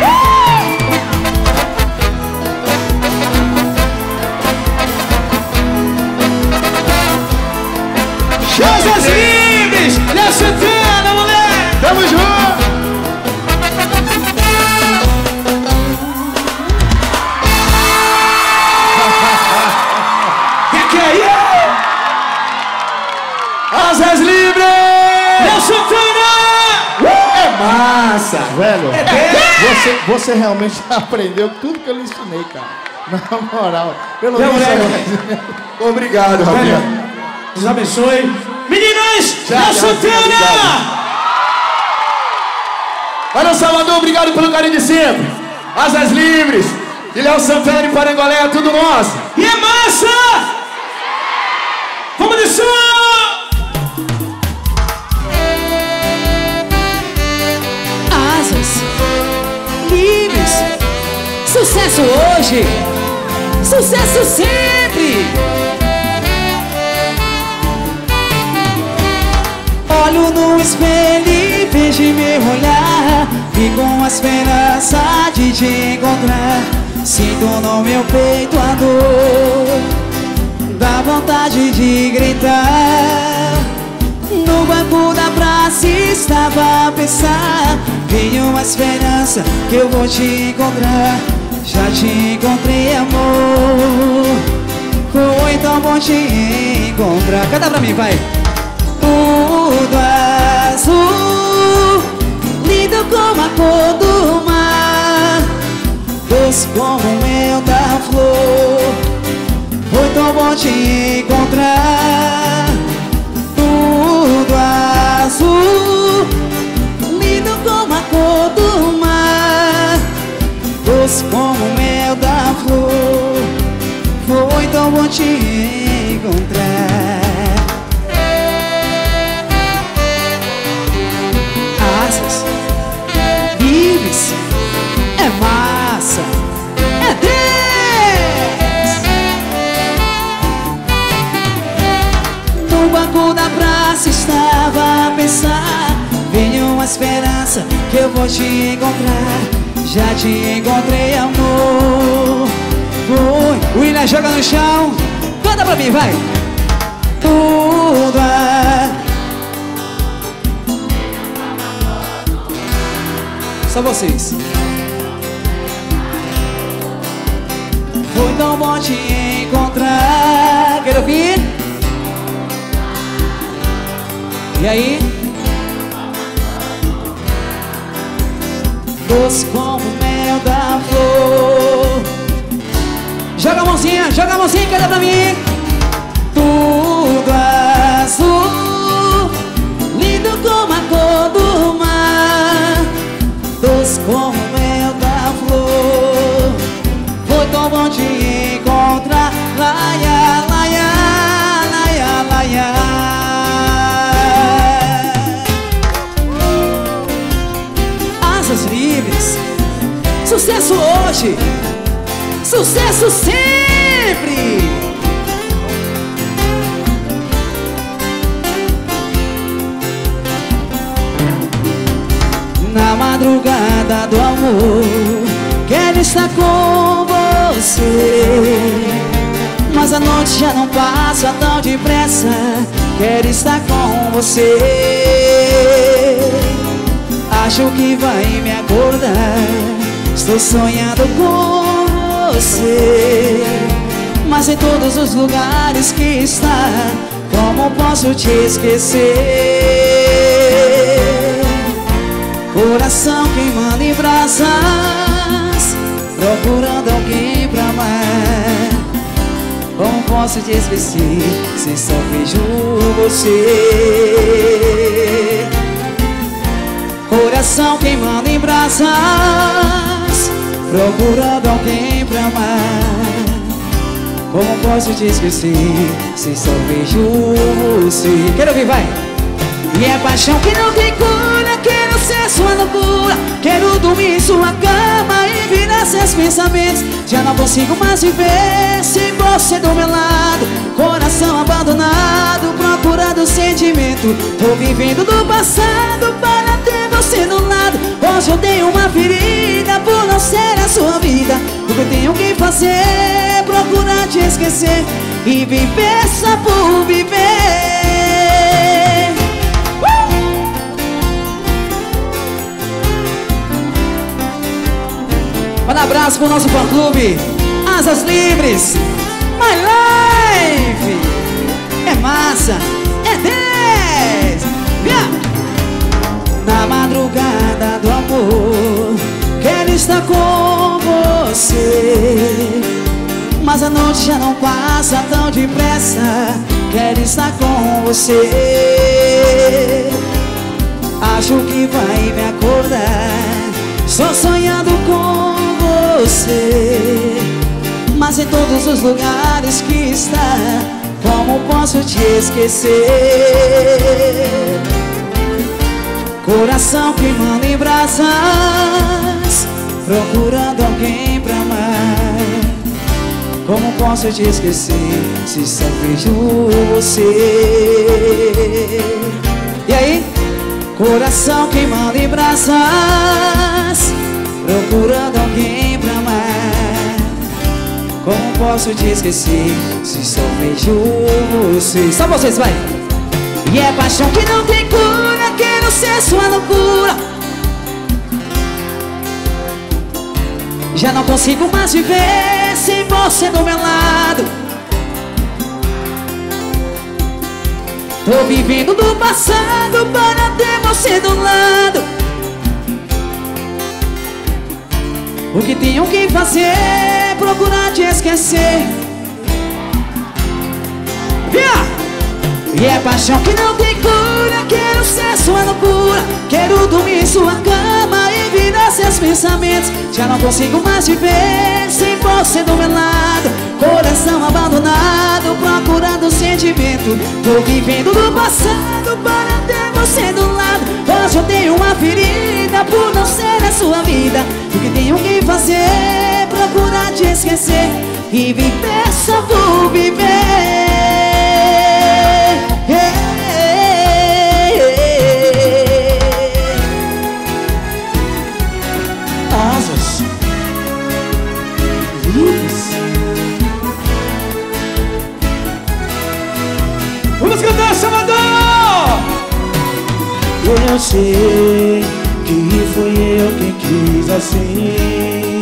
E: Asas livres, Léo Santana, moleque!
B: Tamo junto!
E: Que que é isso?
B: Asas livres!
E: Léo Santana!
B: É massa!
C: Velho, você, você realmente aprendeu tudo que eu lhe ensinei, cara. Na moral, eu não
B: Meu
C: disse
B: moleque. Obrigado, Rafinha.
D: Deus abençoe. Meninas,
B: Já,
D: Léo
B: já,
D: Santana!
B: obrigado. Valeu, Salvador, obrigado pelo carinho de sempre. Asas livres. E Léo Santana e Parangolé, é tudo nosso.
D: E é massa! Vamos de som!
E: Asas livres, sucesso hoje, sucesso sempre. Olho no espelho e vejo meu olhar, e com a esperança de te encontrar, sinto no meu peito a dor, dá vontade de gritar. No banco da praça estava a pensar, vi uma esperança que eu vou te encontrar. Já te encontrei, amor, foi tão bom te encontrar. Canta pra mim, vai. Tudo azul, lindo como a cor do mar, doce como o mel da flor, foi tão bom te encontrar. Tudo azul, lindo como a cor do mar, doce como o mel da flor, te encontrar. Asas livres, é massa, é dez. No banco da praça estava a pensar, venha uma esperança que eu vou te encontrar. Já te encontrei, amor. Foi. William joga no chão, canta pra mim, vai. Tudo é... Só vocês. Foi tão bom te encontrar. Quer ouvir? E aí? Doce como mel da flor. Joga a mãozinha, joga a mãozinha, canta pra mim. Tudo azul, lindo como a cor do mar. Doce como mel da flor. Foi tão bom te encontrar. Laia, laia, laia, laia. Asas livres. Sucesso hoje, sucesso sempre. Na madrugada do amor, quero estar com você, mas a noite já não passa tão depressa. Quero estar com você. Acho que vai me acordar. Estou sonhando com você, mas em todos os lugares que está, como posso te esquecer? Coração queimando em brasas, procurando alguém pra amar. Como posso te esquecer se só vejo você? Coração queimando em brasas, procurando alguém pra amar. Como posso te esquecer se só vejo você? Quero ouvir, vai! E é paixão que não tem cura, quero ser sua loucura. Quero dormir em sua cama e virar seus pensamentos. Já não consigo mais viver sem você do meu lado. Coração abandonado, procurando sentimento. Tô vivendo do passado para ter você do lado. Hoje eu tenho uma ferida por não ser a sua vida. O que eu tenho que fazer, procurar te esquecer e viver só por viver. Um abraço pro nosso fã-clube Asas Livres. My Life é massa, é dez. Yeah. Na madrugada do amor, quero estar com você, mas a noite já não passa tão depressa. Quero estar com você. Acho que vai me acordar. Estou sonhando com você, mas em todos os lugares que está, como posso te esquecer? Coração queimando em brasas, procurando alguém pra amar. Como posso te esquecer se só vejo você? E aí? Coração queimando em brasas, procurando alguém pra amar. Como posso te esquecer se só vejo você? Só vocês, vai! E é paixão que não tem cura, quero ser sua loucura. Já não consigo mais viver sem você do meu lado. Tô vivendo do passado para ter você do lado. O que tenho que fazer, procurar te esquecer. Yeah! E é paixão que não tem cura, quero ser sua loucura. Quero dormir em sua cama e virar seus pensamentos. Já não consigo mais viver sem você do meu lado. Coração abandonado, arrependimento. Tô vivendo do passado para ter você do lado. Hoje eu tenho uma ferida por não ser a sua vida. O que tenho que fazer? Procurar te esquecer. E viver só vou viver.
B: Asas livres. Vamos cantar, Salvador! Eu sei que fui eu quem quis assim,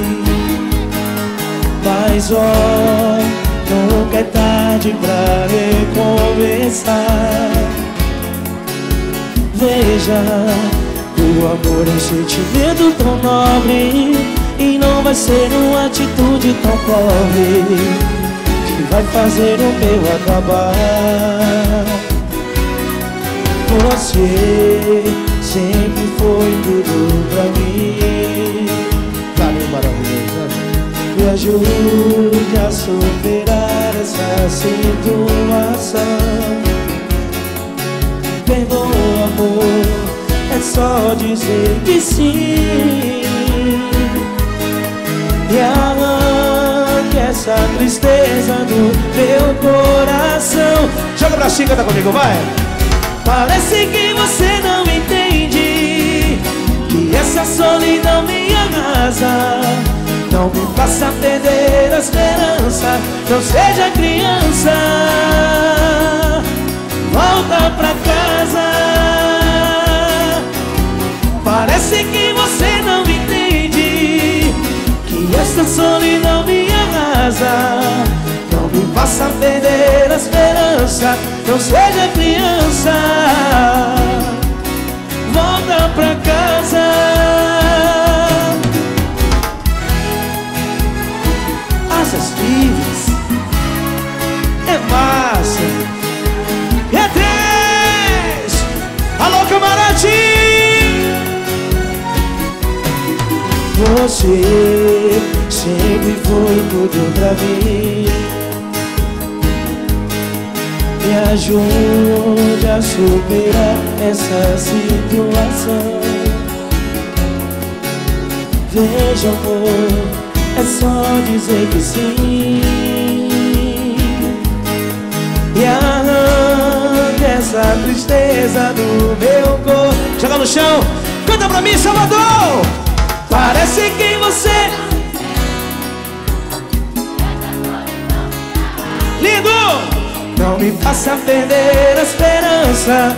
B: mas ó, nunca é tarde pra recomeçar. Veja, o amor é um sentimento tão nobre, e não vai ser uma atitude tão pobre que vai fazer o meu acabar. Você sempre foi tudo pra mim.
C: Carinho maravilhoso, né?
B: Me ajude a superar essa situação. Perdoa, amor, é só dizer que sim. E arranque essa tristeza do meu coração. Joga pra cima, canta comigo, vai! Parece que você não entende que essa solidão me arrasa. Não me faça perder a esperança. Não seja criança, volta pra casa. Parece que você não entende que essa solidão me arrasa. Não me faça perder a esperança. Não seja criança, volta pra casa. Asas livres. É massa. É três. Alô, camaradinho. Você sempre foi tudo pra mim. Me ajude a superar essa situação. Veja, amor, é só dizer que sim. E arranque essa tristeza do meu corpo. Joga no chão, canta pra mim, Salvador. Parece que você... Lindo! Não me faça perder a esperança.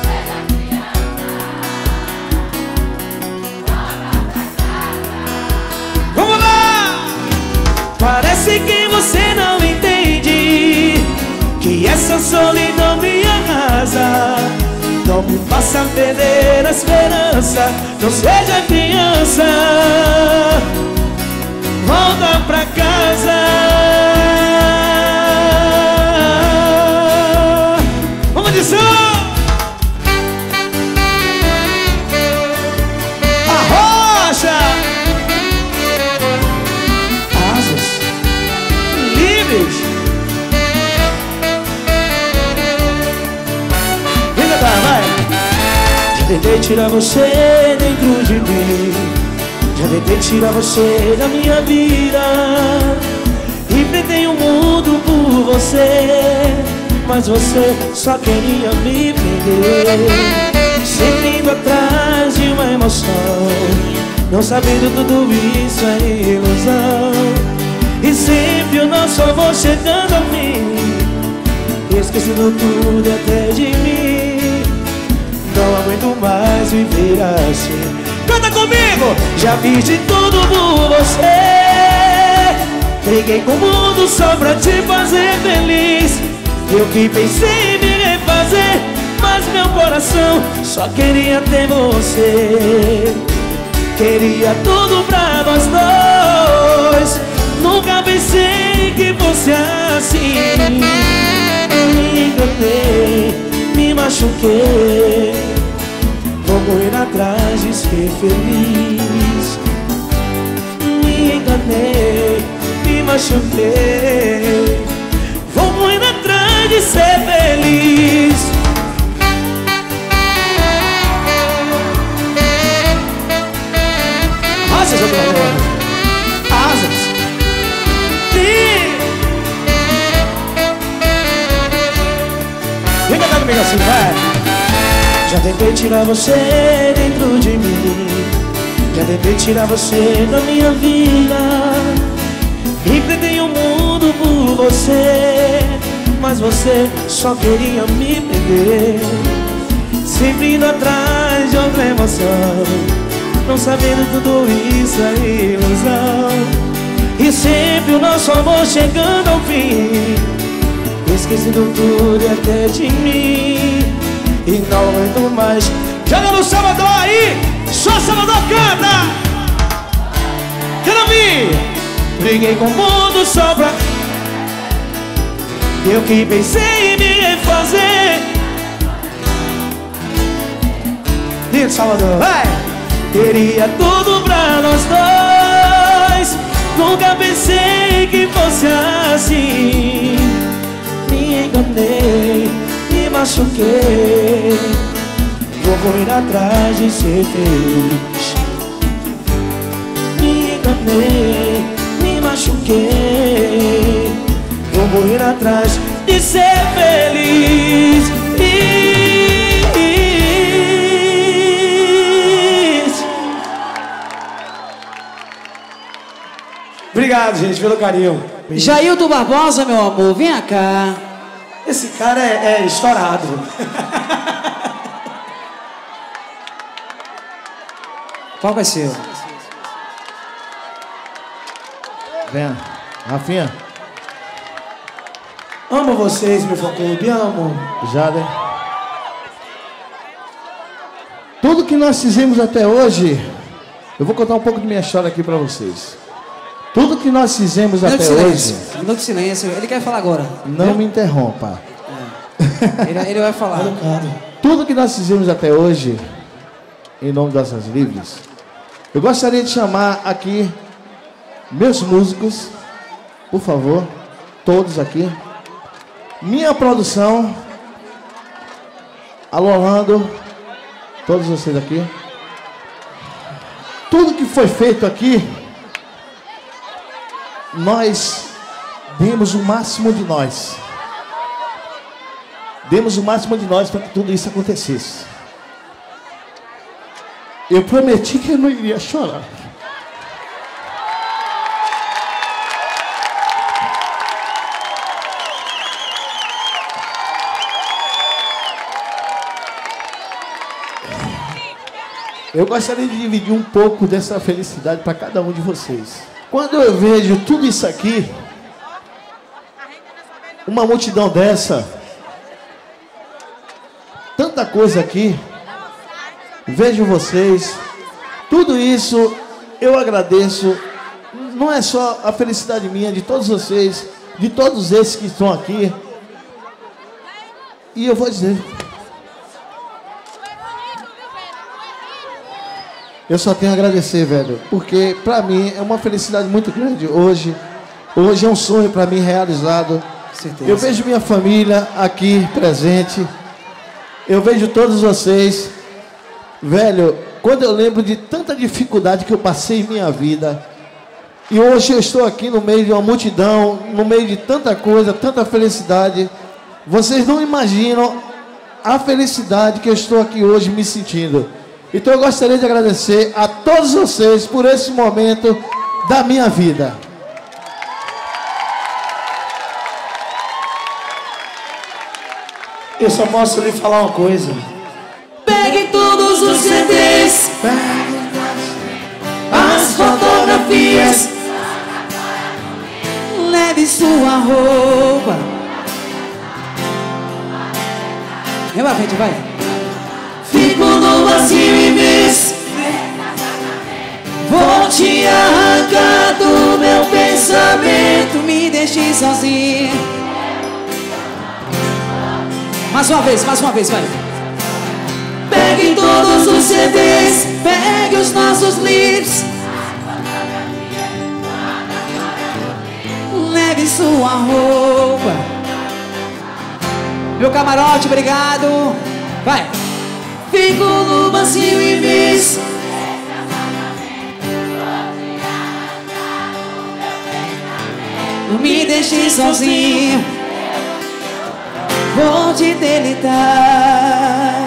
B: Vamos lá! Parece que você não entende que essa solidão me arrasa. Não me faça perder a esperança. Não seja criança, volta pra casa. Arrocha! Asas livres. Ainda tá, vai! Já tentei tirar você dentro de mim. Já tentei tirar você da minha vida. Inventei um mundo por você, mas você só queria me prender. Sempre indo atrás de uma emoção, não sabendo tudo isso é ilusão. E sempre o nosso amor chegando a mim, esquecendo tudo até de mim. Não aguento mais viver assim. Canta comigo! Já fiz de tudo por você, briguei com o mundo só pra te fazer feliz. Eu que pensei em me refazer, mas meu coração só queria ter você. Queria tudo pra nós dois, nunca pensei que fosse assim. Me enganei, me machuquei, vou correr atrás de ser feliz. Me enganei, me machuquei, vou correr atrás de ser feliz. Asas, eu tô asas. Vem cantar comigo assim, vai. Já tentei tirar você dentro de mim, já tentei tirar você da minha vida. Empreendei o mundo por você, mas você só queria me perder. Sempre indo atrás de outra emoção, não sabendo que tudo isso é ilusão. E sempre o nosso amor chegando ao fim, esquecendo tudo e até de mim. E não aguento mais. Joga no Salvador aí, só Salvador canta. Quero ouvir. Briguei com o mundo só pra... Eu que pensei em me refazer. Lindo Salvador, vai! Queria tudo pra nós dois, nunca pensei que fosse assim. Me enganei, me machuquei, vou correr atrás de ser feliz. Me enganei, me machuquei, vou correr atrás de ser feliz. Obrigado, gente, pelo carinho.
E: Jailton Barbosa, meu amor, vem cá.
B: Esse cara é, é estourado.
E: Qual vai ser?
C: Venha, Rafinha.
B: Amo vocês, meu fã-clube, amo.
C: Jader. Tudo que nós fizemos até hoje, eu vou contar um pouco de minha história aqui pra vocês. Tudo que nós fizemos
E: Minuto
C: até
E: de
C: hoje...
E: silêncio. Minuto de silêncio. Ele quer falar agora.
C: Não me interrompa.
E: É. Ele, ele vai falar.
C: Tudo que nós fizemos até hoje, em nome das Danças Livres, eu gostaria de chamar aqui meus músicos, por favor, todos aqui. Minha produção, alô Orlando, todos vocês aqui. Tudo que foi feito aqui, nós demos o máximo de nós. Demos o máximo de nós para que tudo isso acontecesse. Eu prometi que eu não iria chorar. Eu gostaria de dividir um pouco dessa felicidade para cada um de vocês. Quando eu vejo tudo isso aqui, uma multidão dessa, tanta coisa aqui, vejo vocês, tudo isso eu agradeço. Não é só a felicidade minha, de todos vocês, de todos esses que estão aqui. E eu vou dizer, eu só tenho a agradecer, velho, porque pra mim é uma felicidade muito grande hoje. Hoje é um sonho pra mim realizado.
E: Certeza.
C: Eu vejo minha família aqui presente. Eu vejo todos vocês. Velho, quando eu lembro de tanta dificuldade que eu passei em minha vida, e hoje eu estou aqui no meio de uma multidão, no meio de tanta coisa, tanta felicidade, vocês não imaginam a felicidade que eu estou aqui hoje me sentindo. Então eu gostaria de agradecer a todos vocês por esse momento da minha vida.
B: Eu só posso lhe falar uma coisa.
E: Pegue todos os C Ds, as fotografias, leve sua roupa. Vem pra frente, vai. Fico no vazio e vez, vou te arrancar do meu pensamento, me deixe sozinho. Mais uma vez, mais uma vez, vai. Pegue todos os C Ds, pegue os nossos livros, leve sua roupa, Meu camarote, obrigado. Vai. Fico no vazio e vis. Não me deixe sozinho. Vou te deletar.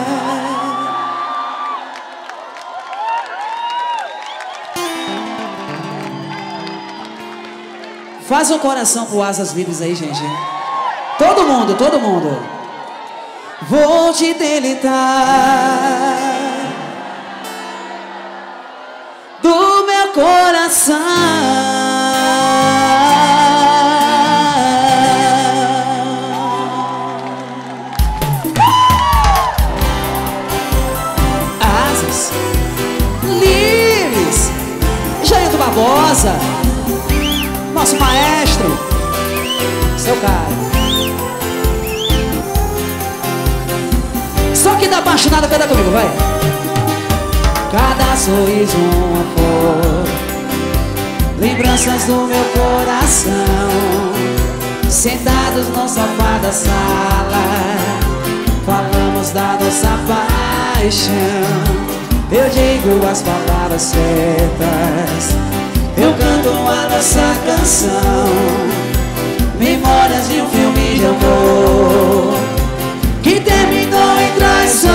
E: Faz um coração pro Asas Livres aí, gente. Todo mundo, todo mundo. Vou te deletar do meu coração. Asas Livres. Jair do Barbosa, nosso maestro, seu cara. Só que dá apaixonada, canta comigo, vai. Cada sorriso uma flor, lembranças do meu coração. Sentados no sofá da sala, falamos da nossa paixão. Eu digo as palavras certas, eu canto a nossa canção. Memórias de um filme de amor que terminou em traição.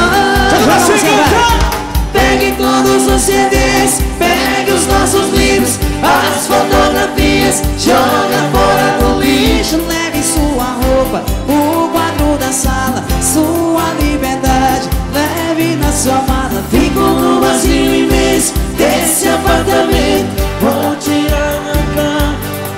E: Pegue todos os C Ds, pegue os nossos livros, as fotografias, joga fora no lixo. Leve sua roupa, o quadro da sala, sua liberdade, leve na sua mala. Fico no vazio imenso desse apartamento. Vou te arrancar,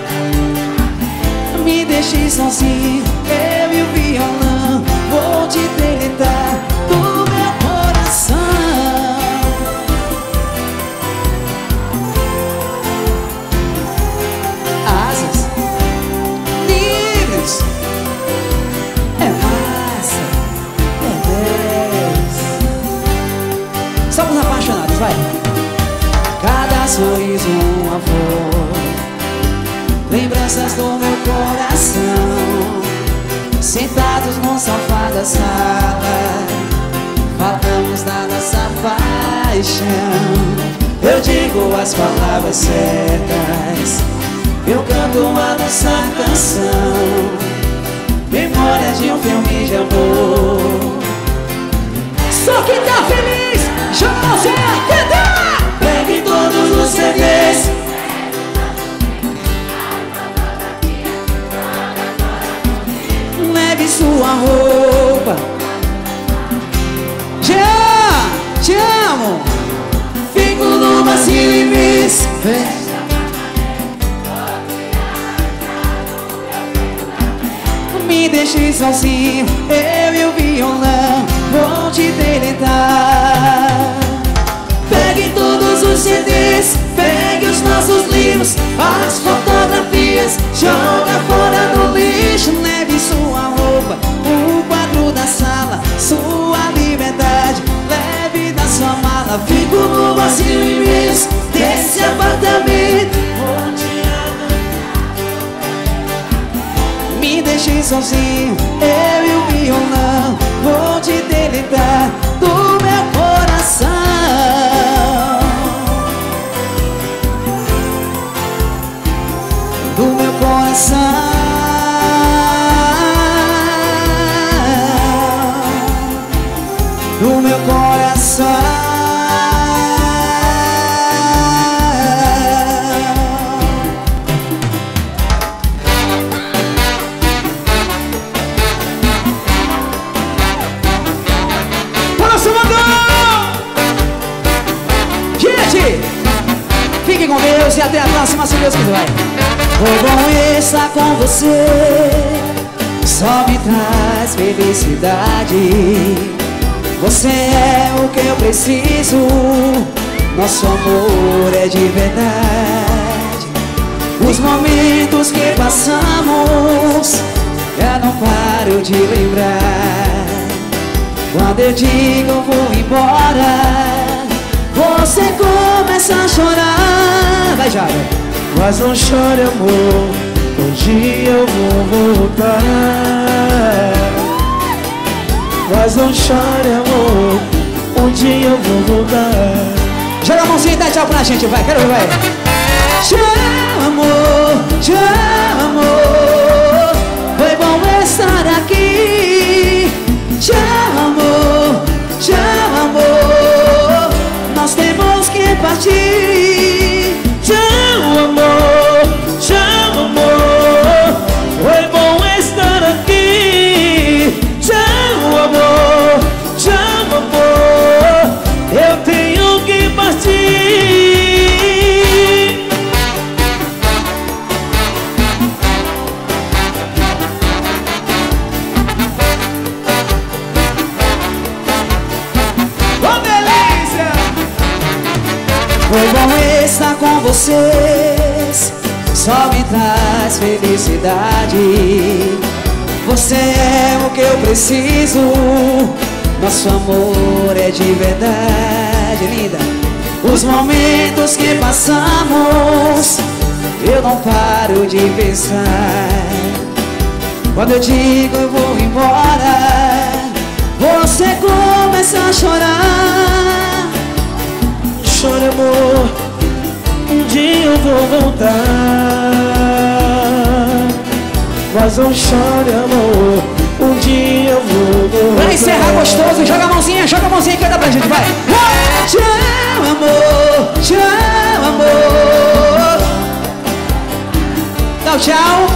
E: me deixe sozinho, eu e o violão. Vou te deletar do meu coração. Asas Livres. É massa, é dez. Só pros apaixonados, vai. Cada sorriso uma flor, lembranças do meu coração. Sentados no sofá da sala, falamos da nossa paixão. Eu digo as palavras certas, eu canto a nossa canção. Memórias de um filme de amor. Só quem tá feliz, chama você a cantar. Pegue todos os C Ds, leve sua roupa. Te amo, te amo. Fico no vazio e vis. Me deixe sozinho, eu e o violão. Vou te deletar. Pegue todos os C Ds, pegue os nossos livros, as fotografias, joga fora no lixo. Leve sua roupa, o quadro da sala, sua liberdade, leve na sua mala. Fico no vazio imenso desse apartamento. Vou te arrancar, me deixe sozinho, eu e o violão. Vou te deletar do meu coração. Do meu coração. Do meu coração. Gente, fiquem com Deus e até a próxima, se Deus quiser. O bom estar com você só me traz felicidade. Você é o que eu preciso, nosso amor é de verdade. Os momentos que passamos, eu não paro de lembrar. Quando eu digo eu vou embora, você começa a chorar. Vai, Jaga.
B: Mas não chore, amor, um dia eu vou voltar. chore, amor, um dia eu vou voltar.
E: Joga a mãozinha e dá tchau pra gente, vai, quero ver, vai. Tchau, amor, tchau, amor, foi bom estar aqui. Tchau, amor, tchau, amor, nós temos que partir.
B: Tchau, amor, tchau, amor, foi bom estar aqui. Tchau, amor, tchau, amor, eu tenho que partir.
E: Oh, delícia! Foi bom estar com vocês, só me traz felicidade. Você é o que eu preciso, nosso amor é de verdade, linda. Os momentos que passamos, eu não paro de pensar. Quando eu digo eu vou embora, você começa a chorar.
B: Chore, amor, um dia eu vou voltar. Mas não chore, amor, um dia eu vou voltar.
E: Pra encerrar gostoso, joga a mãozinha, joga a mãozinha e canta pra gente, vai. Tchau, amor, tchau, amor. Dá o tchau.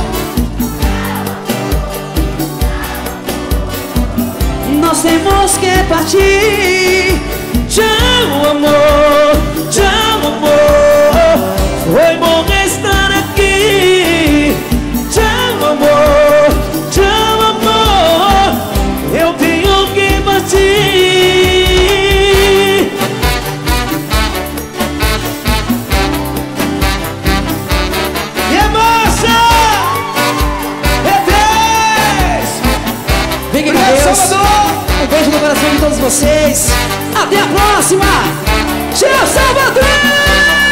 E: Nós temos que partir.
B: Tchau, amor, tchau, amor, foi bom estar aqui. Tchau, amor, tchau, amor, eu tenho que partir. E a moça é três.
E: Fiquem com Deus. Um beijo no coração de todos vocês. Até a próxima. Tchau, Salvador!